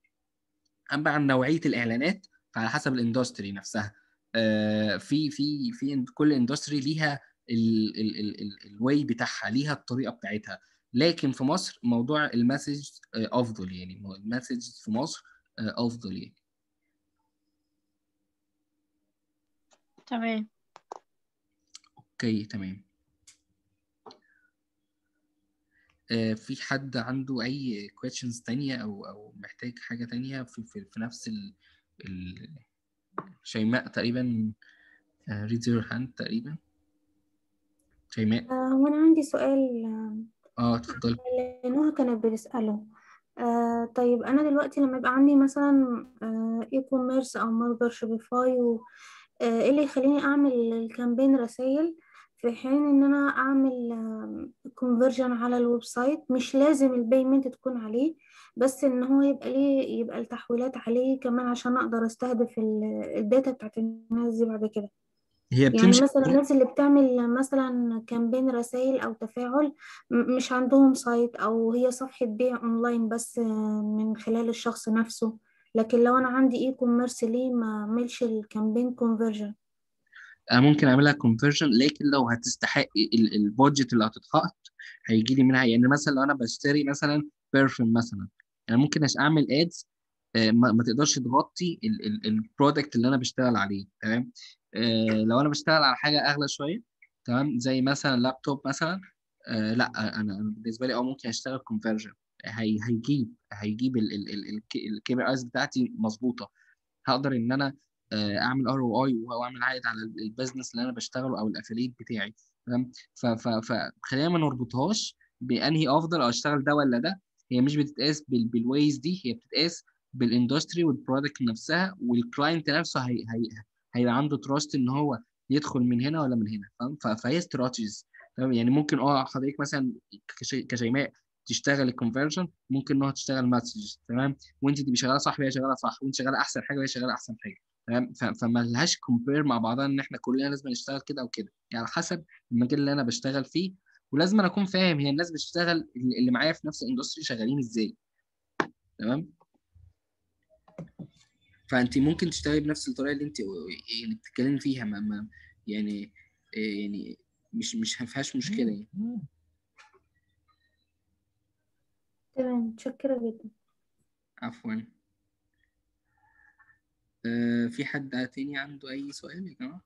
اما عن نوعيه الاعلانات فعلى حسب الاندستري نفسها. آه، في في في كل اندستري ليها الواي بتاعها، ليها الطريقه بتاعتها. لكن في مصر موضوع المسج آه، افضل، يعني المسج في مصر آه، افضل يعني. تمام. اوكي تمام. آه، في حد عنده اي questions تانية او او محتاج حاجة تانية في في, في نفس ال, ال... شيماء تقريبا آه، raise your hand تقريبا. شيماء. آه، هو أنا عندي سؤال اه اتفضل. آه، نهى كانت بتسأله. آه طيب أنا دلوقتي لما يبقى عندي مثلا آه إي كوميرس أو متجر شوبيفاي و... آه إيه اللي يخليني أعمل الكامبين رسائل، في حين إن أنا أعمل كونفرجن على الويب سايت مش لازم البيمنت تكون عليه، بس ان هو يبقى ليه يبقى التحويلات عليه كمان عشان اقدر استهدف ال- الداتا بتاعت الناس دي بعد كده. هي يعني بتمشي مثلا الناس اللي بتعمل مثلا كامبين رسائل او تفاعل م- مش عندهم سايت او هي صفحة بيع اونلاين بس آه، من خلال الشخص نفسه. لكن لو انا عندي اي كوميرس ليه ما اعملش الكامبين كونفرجن؟ أنا ممكن اعملها كونفرجن، لكن لو هتستحق ال- البادجت اللي هتتحط هيجي لي منها. يعني مثلا لو انا بشتري مثلا بيرفيوم مثلا، انا ممكن أش- اعمل ادز ما ما تقدرش تغطي البرودكت اللي انا بشتغل عليه. تمام. آه، لو انا بشتغل على حاجه اغلى شويه، تمام، زي مثلا لابتوب مثلا، آه، لا انا أنا بالنسبه لي اه ممكن اشتغل كونفرجن. هي هيجيب هيجيب الكي بي ايز بتاعتي مظبوطه. هقدر ان انا آه، اعمل ار او اي واعمل عائد على البيزنس اللي انا بشتغله او الافiliate بتاعي. تمام. ف- ف- فخلينا ما نربطهاش بانهي افضل او اشتغل ده ولا ده. هي مش بتتقاس بال- بالويز دي، هي بتتقاس بالاندستري والبرودكت نفسها، والكلاينت نفسه هي هي هيبقى عنده تراست ان هو يدخل من هنا ولا من هنا. فاهم؟ ف- فهي استراتيجيز. تمام. يعني ممكن اه حضرتك مثلا كشي- كشيماء تشتغل الكونفرجن، ممكن انها تشتغل مسجز. تمام. وانت تبقي شغاله صح وهي شغاله صح، وانت شغاله احسن حاجه وهي شغاله احسن حاجه. تمام. ف- فما لهاش كومبير مع بعضها ان احنا كلنا لازم نشتغل كده او كده، يعني على حسب المجال اللي انا بشتغل فيه. ولازم أنا اكون فاهم هي الناس بتشتغل اللي اللي معايا في نفس الاندستري شغالين ازاي. تمام. فانت ممكن تشتغلي بنفس الطريقه اللي انت يعني بتتكلمي فيها. ما ما يعني يعني مش مش ما فيهاش مشكله يعني. تمام، متشكرة جدا. عفوا. آه، في حد تاني عنده اي سؤال يا جماعه؟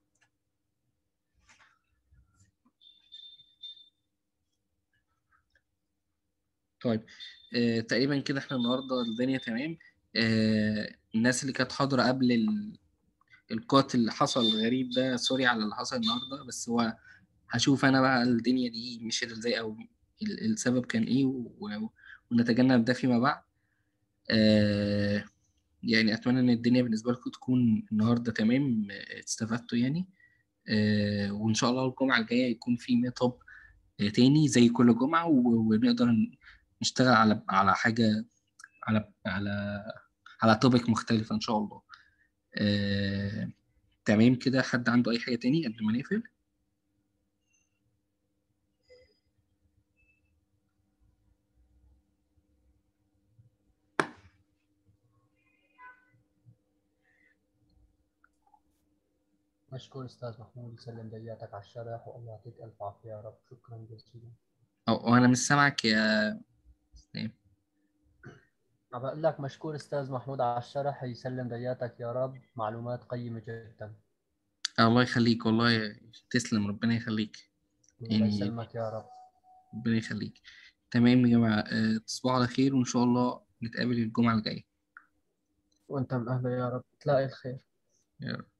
طيب. آه، تقريبا كده احنا النهارده الدنيا تمام. آه، الناس اللي كانت حاضره قبل ال- القاتل اللي حصل الغريب ده، سوري على اللي حصل النهارده. بس هو هشوف انا بقى الدنيا دي مشيت ازاي، او ال- السبب كان ايه، و- ونتجنب ده فيما بعد. آه، يعني اتمنى ان الدنيا بالنسبه لكم تكون النهارده تمام، آه، استفدتوا يعني. آه، وان شاء الله الجمعه الجايه يكون في ميت اب تاني زي كل جمعه، و- ونقدر نشتغل على على حاجه، على على على توبيك مختلفة إن شاء الله. آه، تمام كده. حد عنده أي حاجة تاني قبل ما نقفل؟ مشكور أستاذ محمود، يسلم دياتك على الشرح والله يعطيك ألف عافية يا رب. شكرا جزيلا. أو أو أنا مش سامعك يا سلام. عم بقول لك مشكور أستاذ محمود على الشرح، يسلم دياتك يا رب، معلومات قيمة جدا. آه، الله يخليك والله. تسلم، ربنا يخليك الله يعني. يسلمك يا رب. ربنا يخليك. تمام يا جماعة. آه، تصبحوا على خير، وإن شاء الله نتقابل الجمعة الجاية. وأنت من أهله يا رب، تلاقي الخير. يا رب.